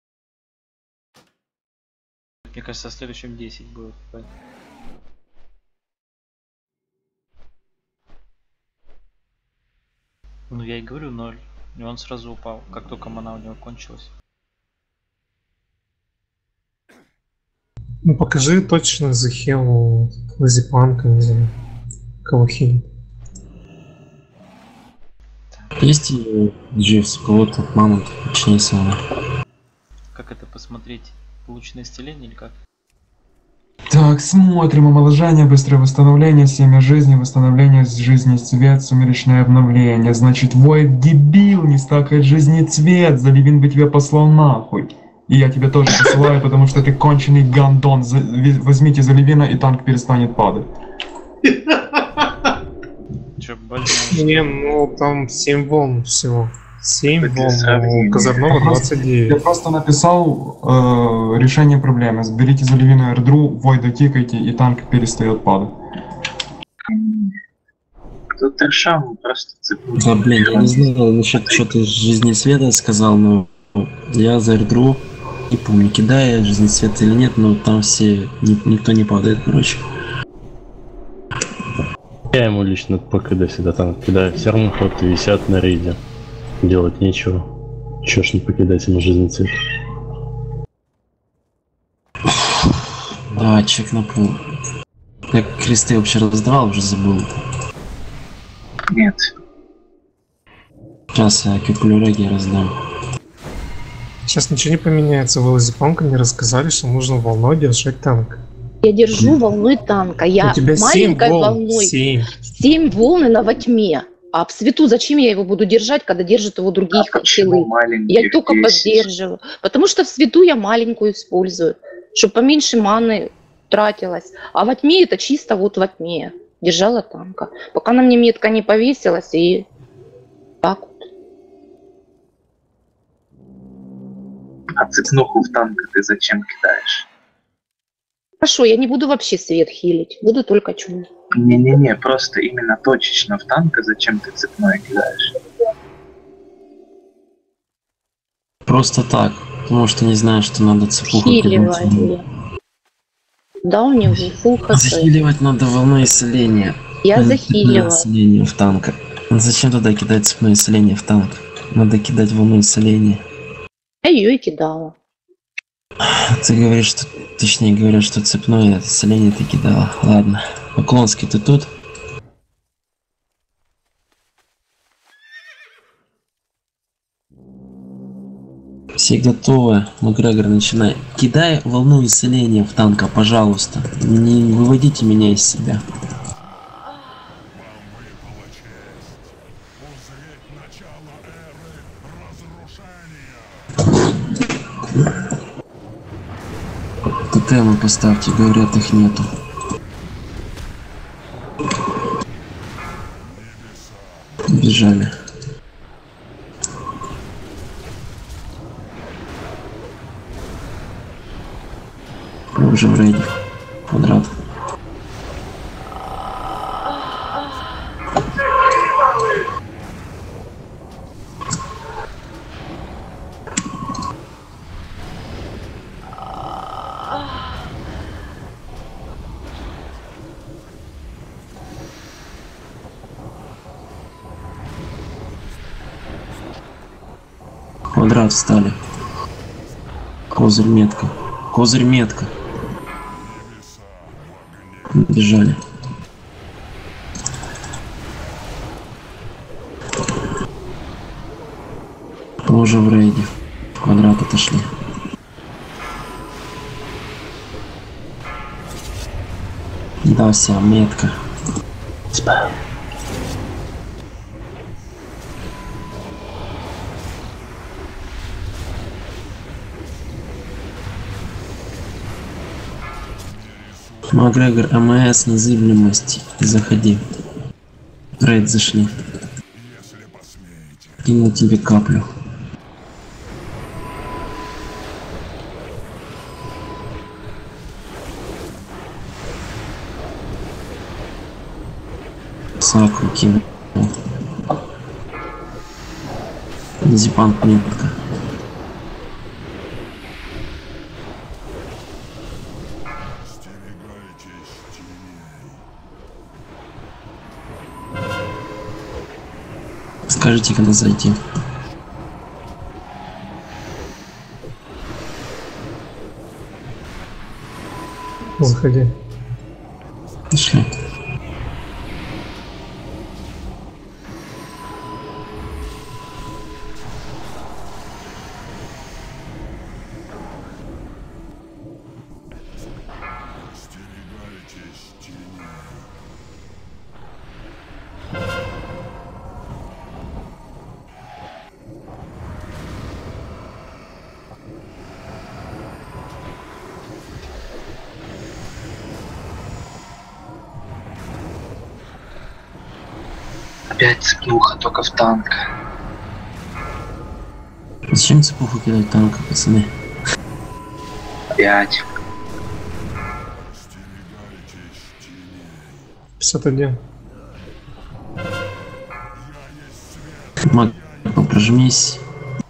Мне кажется, в следующем 10 будет. Ну я и говорю 0, и он сразу упал, как только мана у него кончилась. Ну покажи точно захил лазипанка, не знаю, кого хилит. Есть Дживс, кого-то мамонт, точнее самое. Как это посмотреть? Полученное исцеление или как? Так, смотрим. Омоложение, быстрое восстановление, семя жизни, восстановление жизни цвет, сумеречное обновление. Значит, Войд дебил, не стакает жизни цвет. Заливин бы тебя послал нахуй. И я тебя тоже посылаю, потому что ты конченый гандон. Возьмите Заливина, и танк перестанет падать. Че, больно? Не, ну там 7 волн всего. 7 волн, у козырного 29. Я просто написал решение проблемы. Сберите Заливина Эрдру, Войда кикайте, и танк перестает падать. Тут Эршам просто цепляет. Да, блин, я не знаю насчет, что ты жизни света сказал, но я за Эрдру не помню, кидая жизни света или нет, но там все, никто не падает, короче. Я ему лично по КД всегда там кидаю. Все равно просто висят на рейде. Делать нечего. Чё ж не покидать ему жизненный цвет. Давай, чек на пол. Я кресты вообще раздавал, уже забыл. Нет. Сейчас я кюпулюреги раздам. Сейчас ничего не поменяется, вы лазипанка не рассказали, что нужно волной держать танк. Я держу волной танка. Я У тебя 7 маленькой волн. волной. 7. 7 волн на во тьме. А в свету зачем я его буду держать, когда держат его другие хилы? Я только 10? поддерживаю. Потому что в свету я маленькую использую, чтобы поменьше маны тратилось. А во тьме это чисто вот во тьме. Держала танка. Пока на мне метка не повесилась, и так вот. А цепнуху в танк ты зачем кидаешь? Хорошо, я не буду вообще свет хилить. Буду только чуму. Не-не-не, просто именно точечно в танка зачем ты цепное кидаешь? Просто так. Потому что не знаю, что надо цепуху Хиливать. кидать. Да, у него фул хп. Захиливать надо волной исцеления. Я Цепное захилила. исцеление в танка. Зачем туда кидать цепное исцеление в танк? Надо кидать волну исцеления. Я ее и кидала. Ты говоришь, что... Точнее говорят, что цепное исцеление ты кидала. Ладно. Поклонский, ты тут? Все готовы. Макгрегор, начинай. Кидай волну исцеления в танка, пожалуйста. Не выводите меня из себя. Тотемы поставьте, говорят, их нету. Бежали. Мы уже в рейде. Квадрат. Квадрат встали. Козырь метка. Козырь метка. Бежали. Мы уже в рейде. В квадрат отошли. Да, вся метка. Спал. Макгрегор, АМС, незыблемость. Заходи. Рейд зашли. Кину тебе каплю. Саку кину. Зипанк метка. Скажите, когда зайти. Заходи. Пошли. Опять цепнуха, только в танк. Зачем цепуху кидать в танка, пацаны? Опять. 51. Маг, прожмись.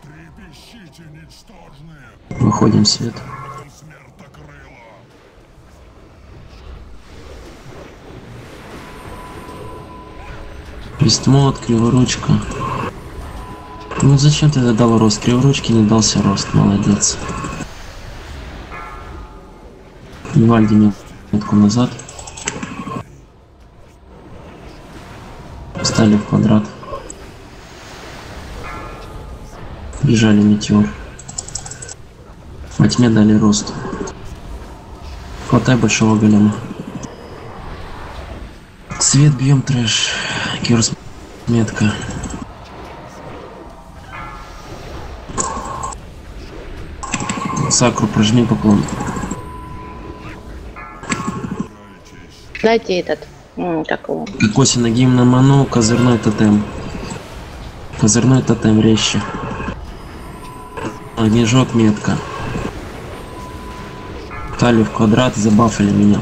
Выходим в свет. Вестмод, криворучка. Ну зачем ты дал рост? Криворучки не дался рост, молодец. Вальди метку назад. Встали в квадрат. Бежали метеор. Во тьме дали рост. хватай большого голема. Свет бьем, трэш. Кирус метка. Сакру прожми поклон. Дайте этот, как его. Кокоси нагим на ману, козырной тотем. Козырной тотем резче. Огнежок метка. Талию в квадрат, забафали меня.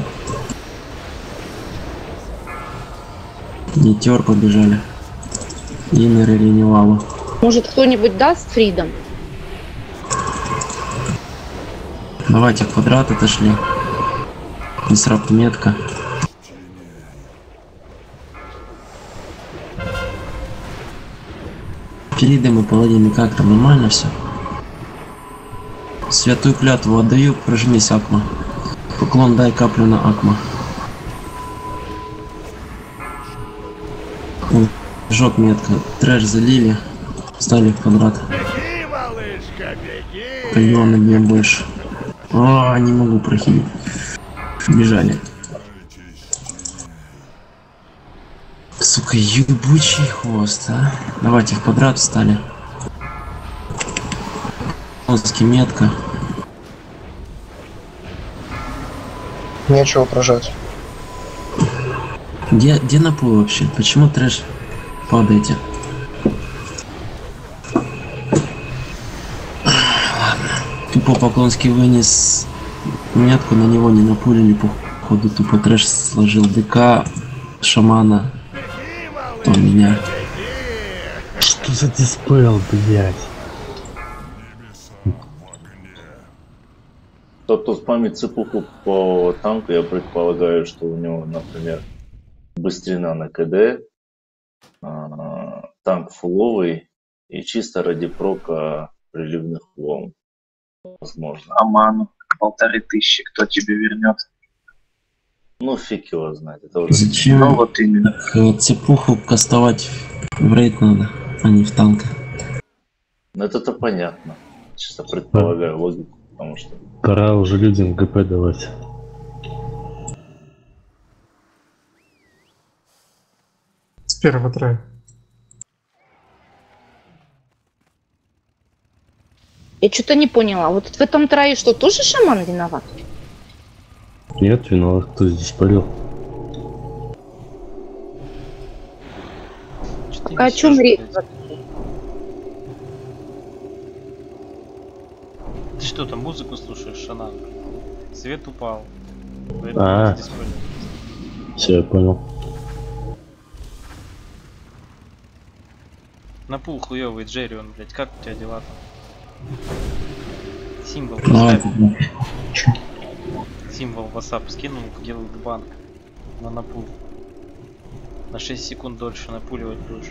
Нитер побежали. Иннер или Невалу. Может, кто-нибудь даст фридом? Давайте в квадрат отошли. Дисрапт метка. Передым и паладины, как там, нормально все? Святую клятву отдаю, прожмись, Акма. Поклон дай каплю на Акма. Жок метка. Трэш залили. Стали в квадрат. Кальон набьем больше. О, не могу прохилить. Бежали. Сука, ебучий хвост, а. Давайте в квадрат встали. Узкий метка. Нечего прожать. Где напул вообще? Почему трэш падаете? Ладно. Тупо Поклонский вынес метку, на него не напулили, походу тупо трэш сложил ДК, шамана, то меня. Что за диспел, блядь? Тот, кто спамит цепуху по танку, я предполагаю, что у него, например, быстрина на КД, танк фуловый и чисто ради прока приливных волн. Возможно. А ману 1500 кто тебе вернет? Ну, фиг его знает. Это уже... Зачем? Ну, вот именно. Цепуху кастовать в рейд надо, а не в танк. Ну, это-то понятно. Чисто предполагаю логику, потому что... Пора уже людям ГП давать. С первого трая. Я что-то не поняла. Вот в этом трае что, тоже шаман виноват? Нет, виноват, кто здесь парил. А о чем речь? Ты что там музыку слушаешь, Шанан? Свет упал. Все, я понял. Напул хуёвый Джерри, он, блядь, как у тебя дела там? Символ Символ WhatsApp скинул, делает банк на напул. На 6 секунд дольше напуливать будешь.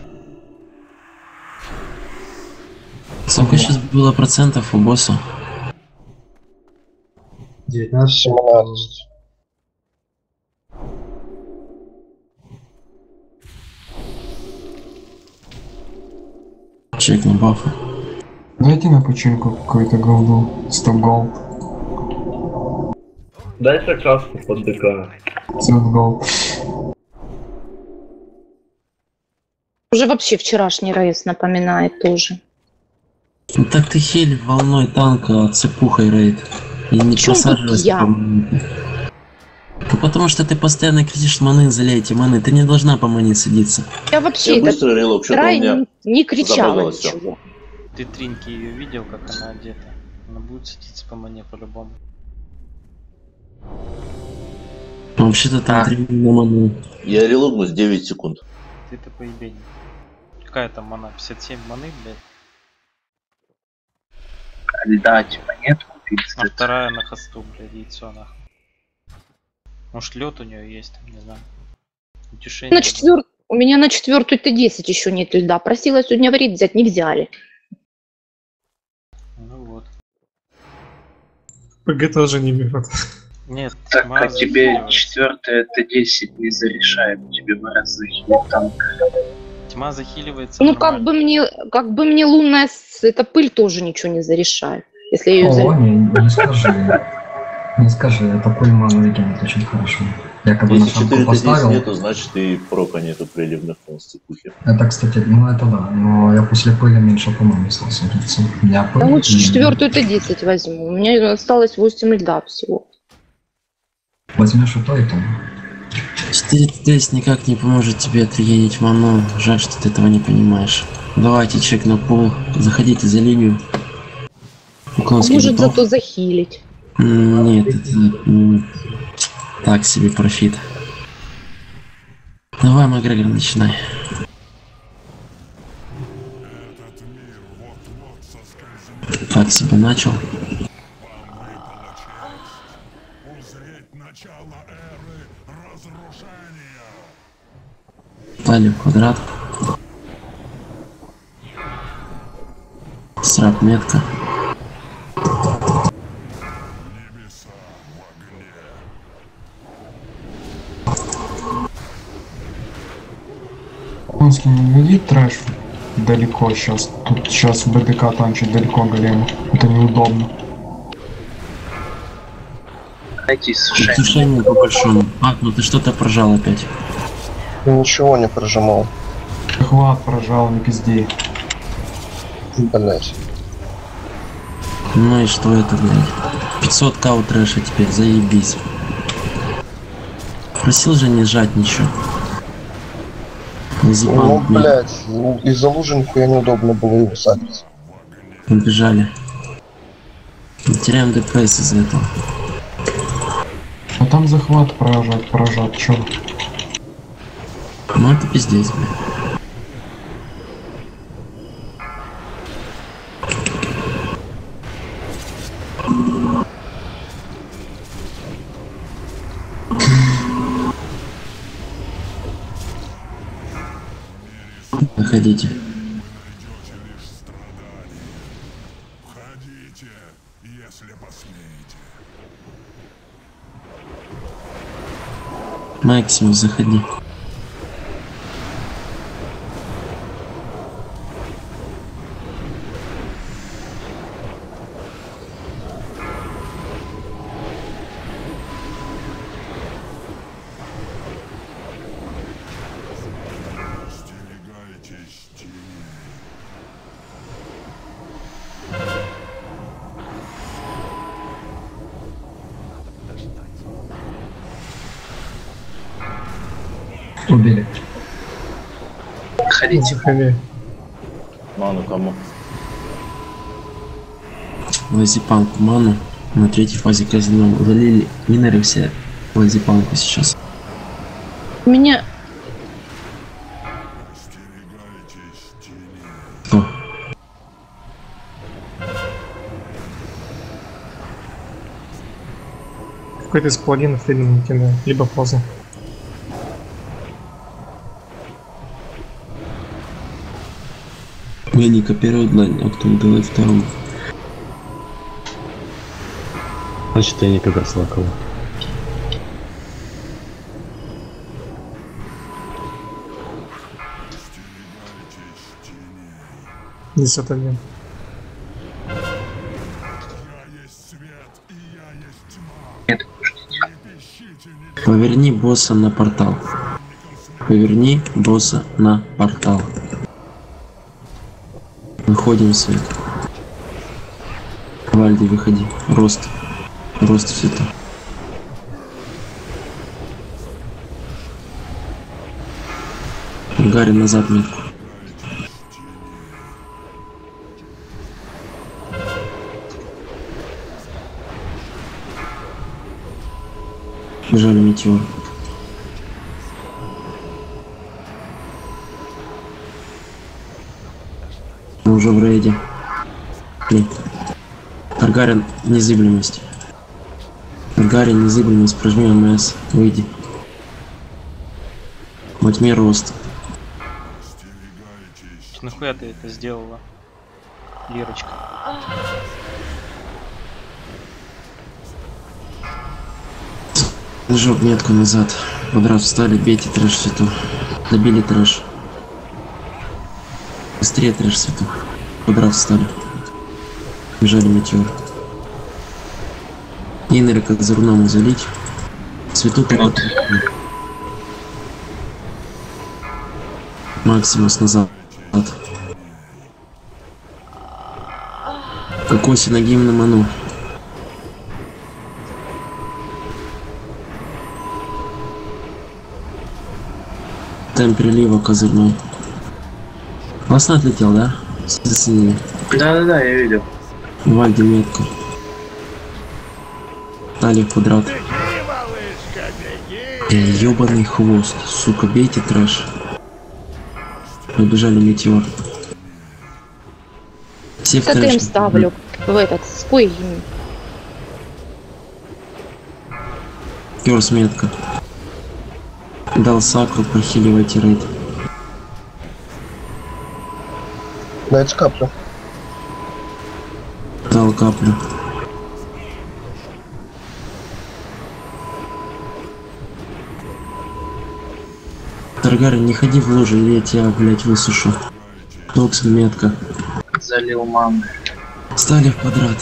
Сколько сейчас было процентов у босса? 19. 17. Чек на бафы. Дайте на починку какой-то голду. 100 голд. Дайте каску под ДК. 500 голд. Уже вообще вчерашний рейс напоминает тоже. Ну так ты хиль волной танка цепухой рейд. И не просаживайся. Ну потому что ты постоянно кричишь маны, залейте маны. Ты не должна по мане садиться. Я вообще трай не кричала ничего. Ты Тринки ее видел, как она одета? Она будет садиться по мане по-любому. Вообще-то там 3 на ману. Я релогнусь 9 секунд. Ты-то поебень. Какая там мана? 57 маны, блядь? Дать монетку, а вторая на хосту, блядь, яйцо нахуй. Может лед у нее есть, там, не знаю. Утешение. У меня на 4-й Т10 еще нет льда. Просила сегодня в рейд взять, не взяли. Ну вот. ПГ тоже не берут. Нет, так как тебе 4-й Т10 не зарешает, тебе в разы танк. Тьма захиливается. Ну как бы мне лунная эта пыль тоже ничего не зарешает. Если я ее не скажи. Не скажи, я такую ману выкинуть очень хорошо. Я как бы на Если шамку 4 здесь поставил. нету, значит и прока нету приливных на степухе. Это, кстати, ну это да, но я после пыли меньше по-моему стал смотреться. Я Да пыль лучше и- четвертую Т10 возьму. У меня осталось 8 льда всего. Возьмешь и то, и то. 4 тест никак не поможет тебе отрегенить ману. Жаль, что ты этого не понимаешь. Давайте чек на пол. Заходите за линию. Уклонский Может готов? зато захилить. Нет, это так себе профит. Давай, Макгрегор, начинай. Так себе начал. Дали в квадрат. Срап метка. Конский не будет трэш далеко сейчас. Тут сейчас БДК танчит далеко голема. Это неудобно. Дайте сушение. Сушение по большому. Ну ты что-то прожал опять. Ничего не прожимал. Хват прожал, не пизди. Блять. Ну и что это, блядь? 500к у трэша теперь, заебись. Просил же не жать ничего. Ну, блять, из-за лужи нихуя неудобно было его садить. Убежали. Мы теряем ДПС из-за этого. А там захват прожат, чё? Ну это пиздец, блядь. Заходите. Максимус, заходи. Убили. Ходите. Ману кому? Лазипанку ману. На третьей фазе казино залили минеры все лазипанку сейчас. У меня... Кто? Какой-то из плагинов видно не кидаю, либо поздно. Я не копирую длань, а кто делает вторую. Значит, я не как слакал. Десять один. Поверни босса на портал. Поверни босса на портал. Выходим в свет. Вальди, выходи. Рост. Рост в свету. Гарри назад метку. Бежали метеор. Мы уже в рейде. Нет. Таргарин, незыблемость. Таргарин, незыблемость, прожми МС, выйди. Во тьме рост. Нахуя ты это сделала, Лирочка? Жёг метку назад. Квадрат встали, бейте трэш в свету. Добили трэш. Быстрее трэш в свету. Квадрат встали. Бежали метеор. Иннера козырному залить. Цвету пилот. Максимус назад. Кокоси на гимн на ману. Темп прилива козырной. Классно отлетел, да? Да, я видел. Вальди метка. Дали в квадрат. Ёбаный хвост. Сука, бейте трэш. Побежали метеор. Все в Тотем ставлю в этот, спой ему. Пёрс метка. Дал саку, похиливайте рейд. Дайте каплю. Дал каплю. Таргарин, не ходи в лужу, или я тебя, блять, высушу. Докс метка. Залил маны. Стали в квадрат.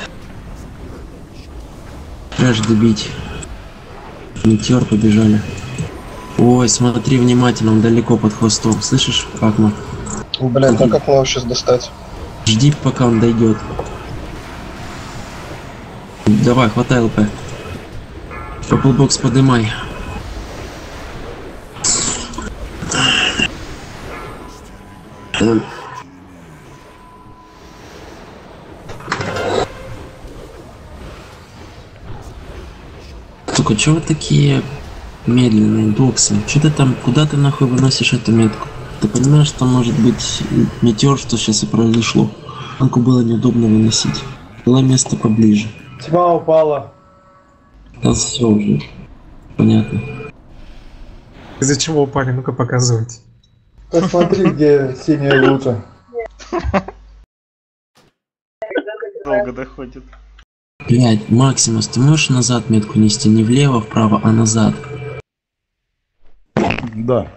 Трэш добить. Метеор побежали. Ой, смотри внимательно, он далеко под хвостом. Слышишь, Акма? Блин, ну как мы его сейчас достать? Жди, пока он дойдет. Давай, хватай ЛП. Паплбокс подымай. Сука, чё вы такие медленные доксы? Чё ты там, куда ты нахуй выносишь эту метку? Ты понимаешь, что может быть метеор, что сейчас и произошло? Танку было неудобно выносить. Было место поближе. Тьма упала. Да все уже. Понятно. Из-за чего упали? Ну-ка показывайте. Посмотри, где синяя лужа. Долго доходит. Блять, Максимус, ты можешь назад метку нести? Не влево, вправо, а назад. Да.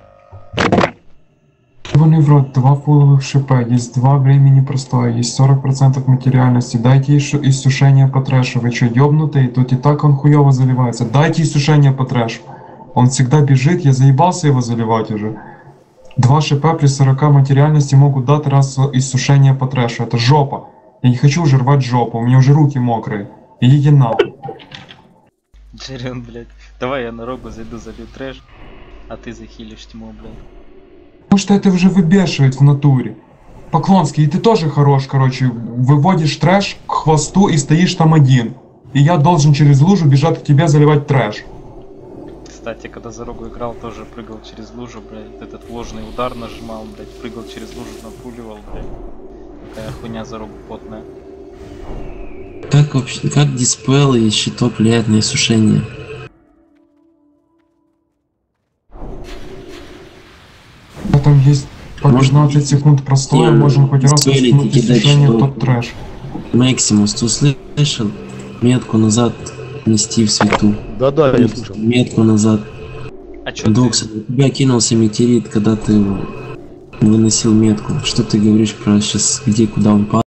Ебаный в рот, 2 фуловых шипа, есть 2 времени простоя, есть 40% материальности, дайте иссушение по трэшу, вы чё, ёбнутые? Тут и так он хуёво заливается, дайте иссушение по трэшу. Он всегда бежит, я заебался его заливать уже. 2 шипа при 40 материальности могут дать раз иссушение по трэшу, это жопа. Я не хочу уже рвать жопу, у меня уже руки мокрые. Идите нахуй. Джерен, блядь. Давай я на рогу зайду, залью трэш, а ты захилишь тьму, блядь. Потому что это уже выбешивает в натуре. Поклонский, и ты тоже хорош, короче. Выводишь трэш к хвосту и стоишь там один. И я должен через лужу бежать к тебе заливать трэш. Кстати, когда за рогу играл, тоже прыгал через лужу, блядь. Этот ложный удар нажимал, блядь. Прыгал через лужу, напуливал, блядь. Такая хуйня за рогу потная. Как вообще, как диспел и щиток влияет на иссушение? Там есть по 15 секунд простоя, можем хоть раз уснуть иссушение в тот трэш. Максимус, ты услышал? Метку назад нести в свету. Да, я слышал. Метку назад. А чё Докс, ты? тебя кинулся метеорит, когда ты выносил метку. Что ты говоришь про сейчас, где, куда он падал?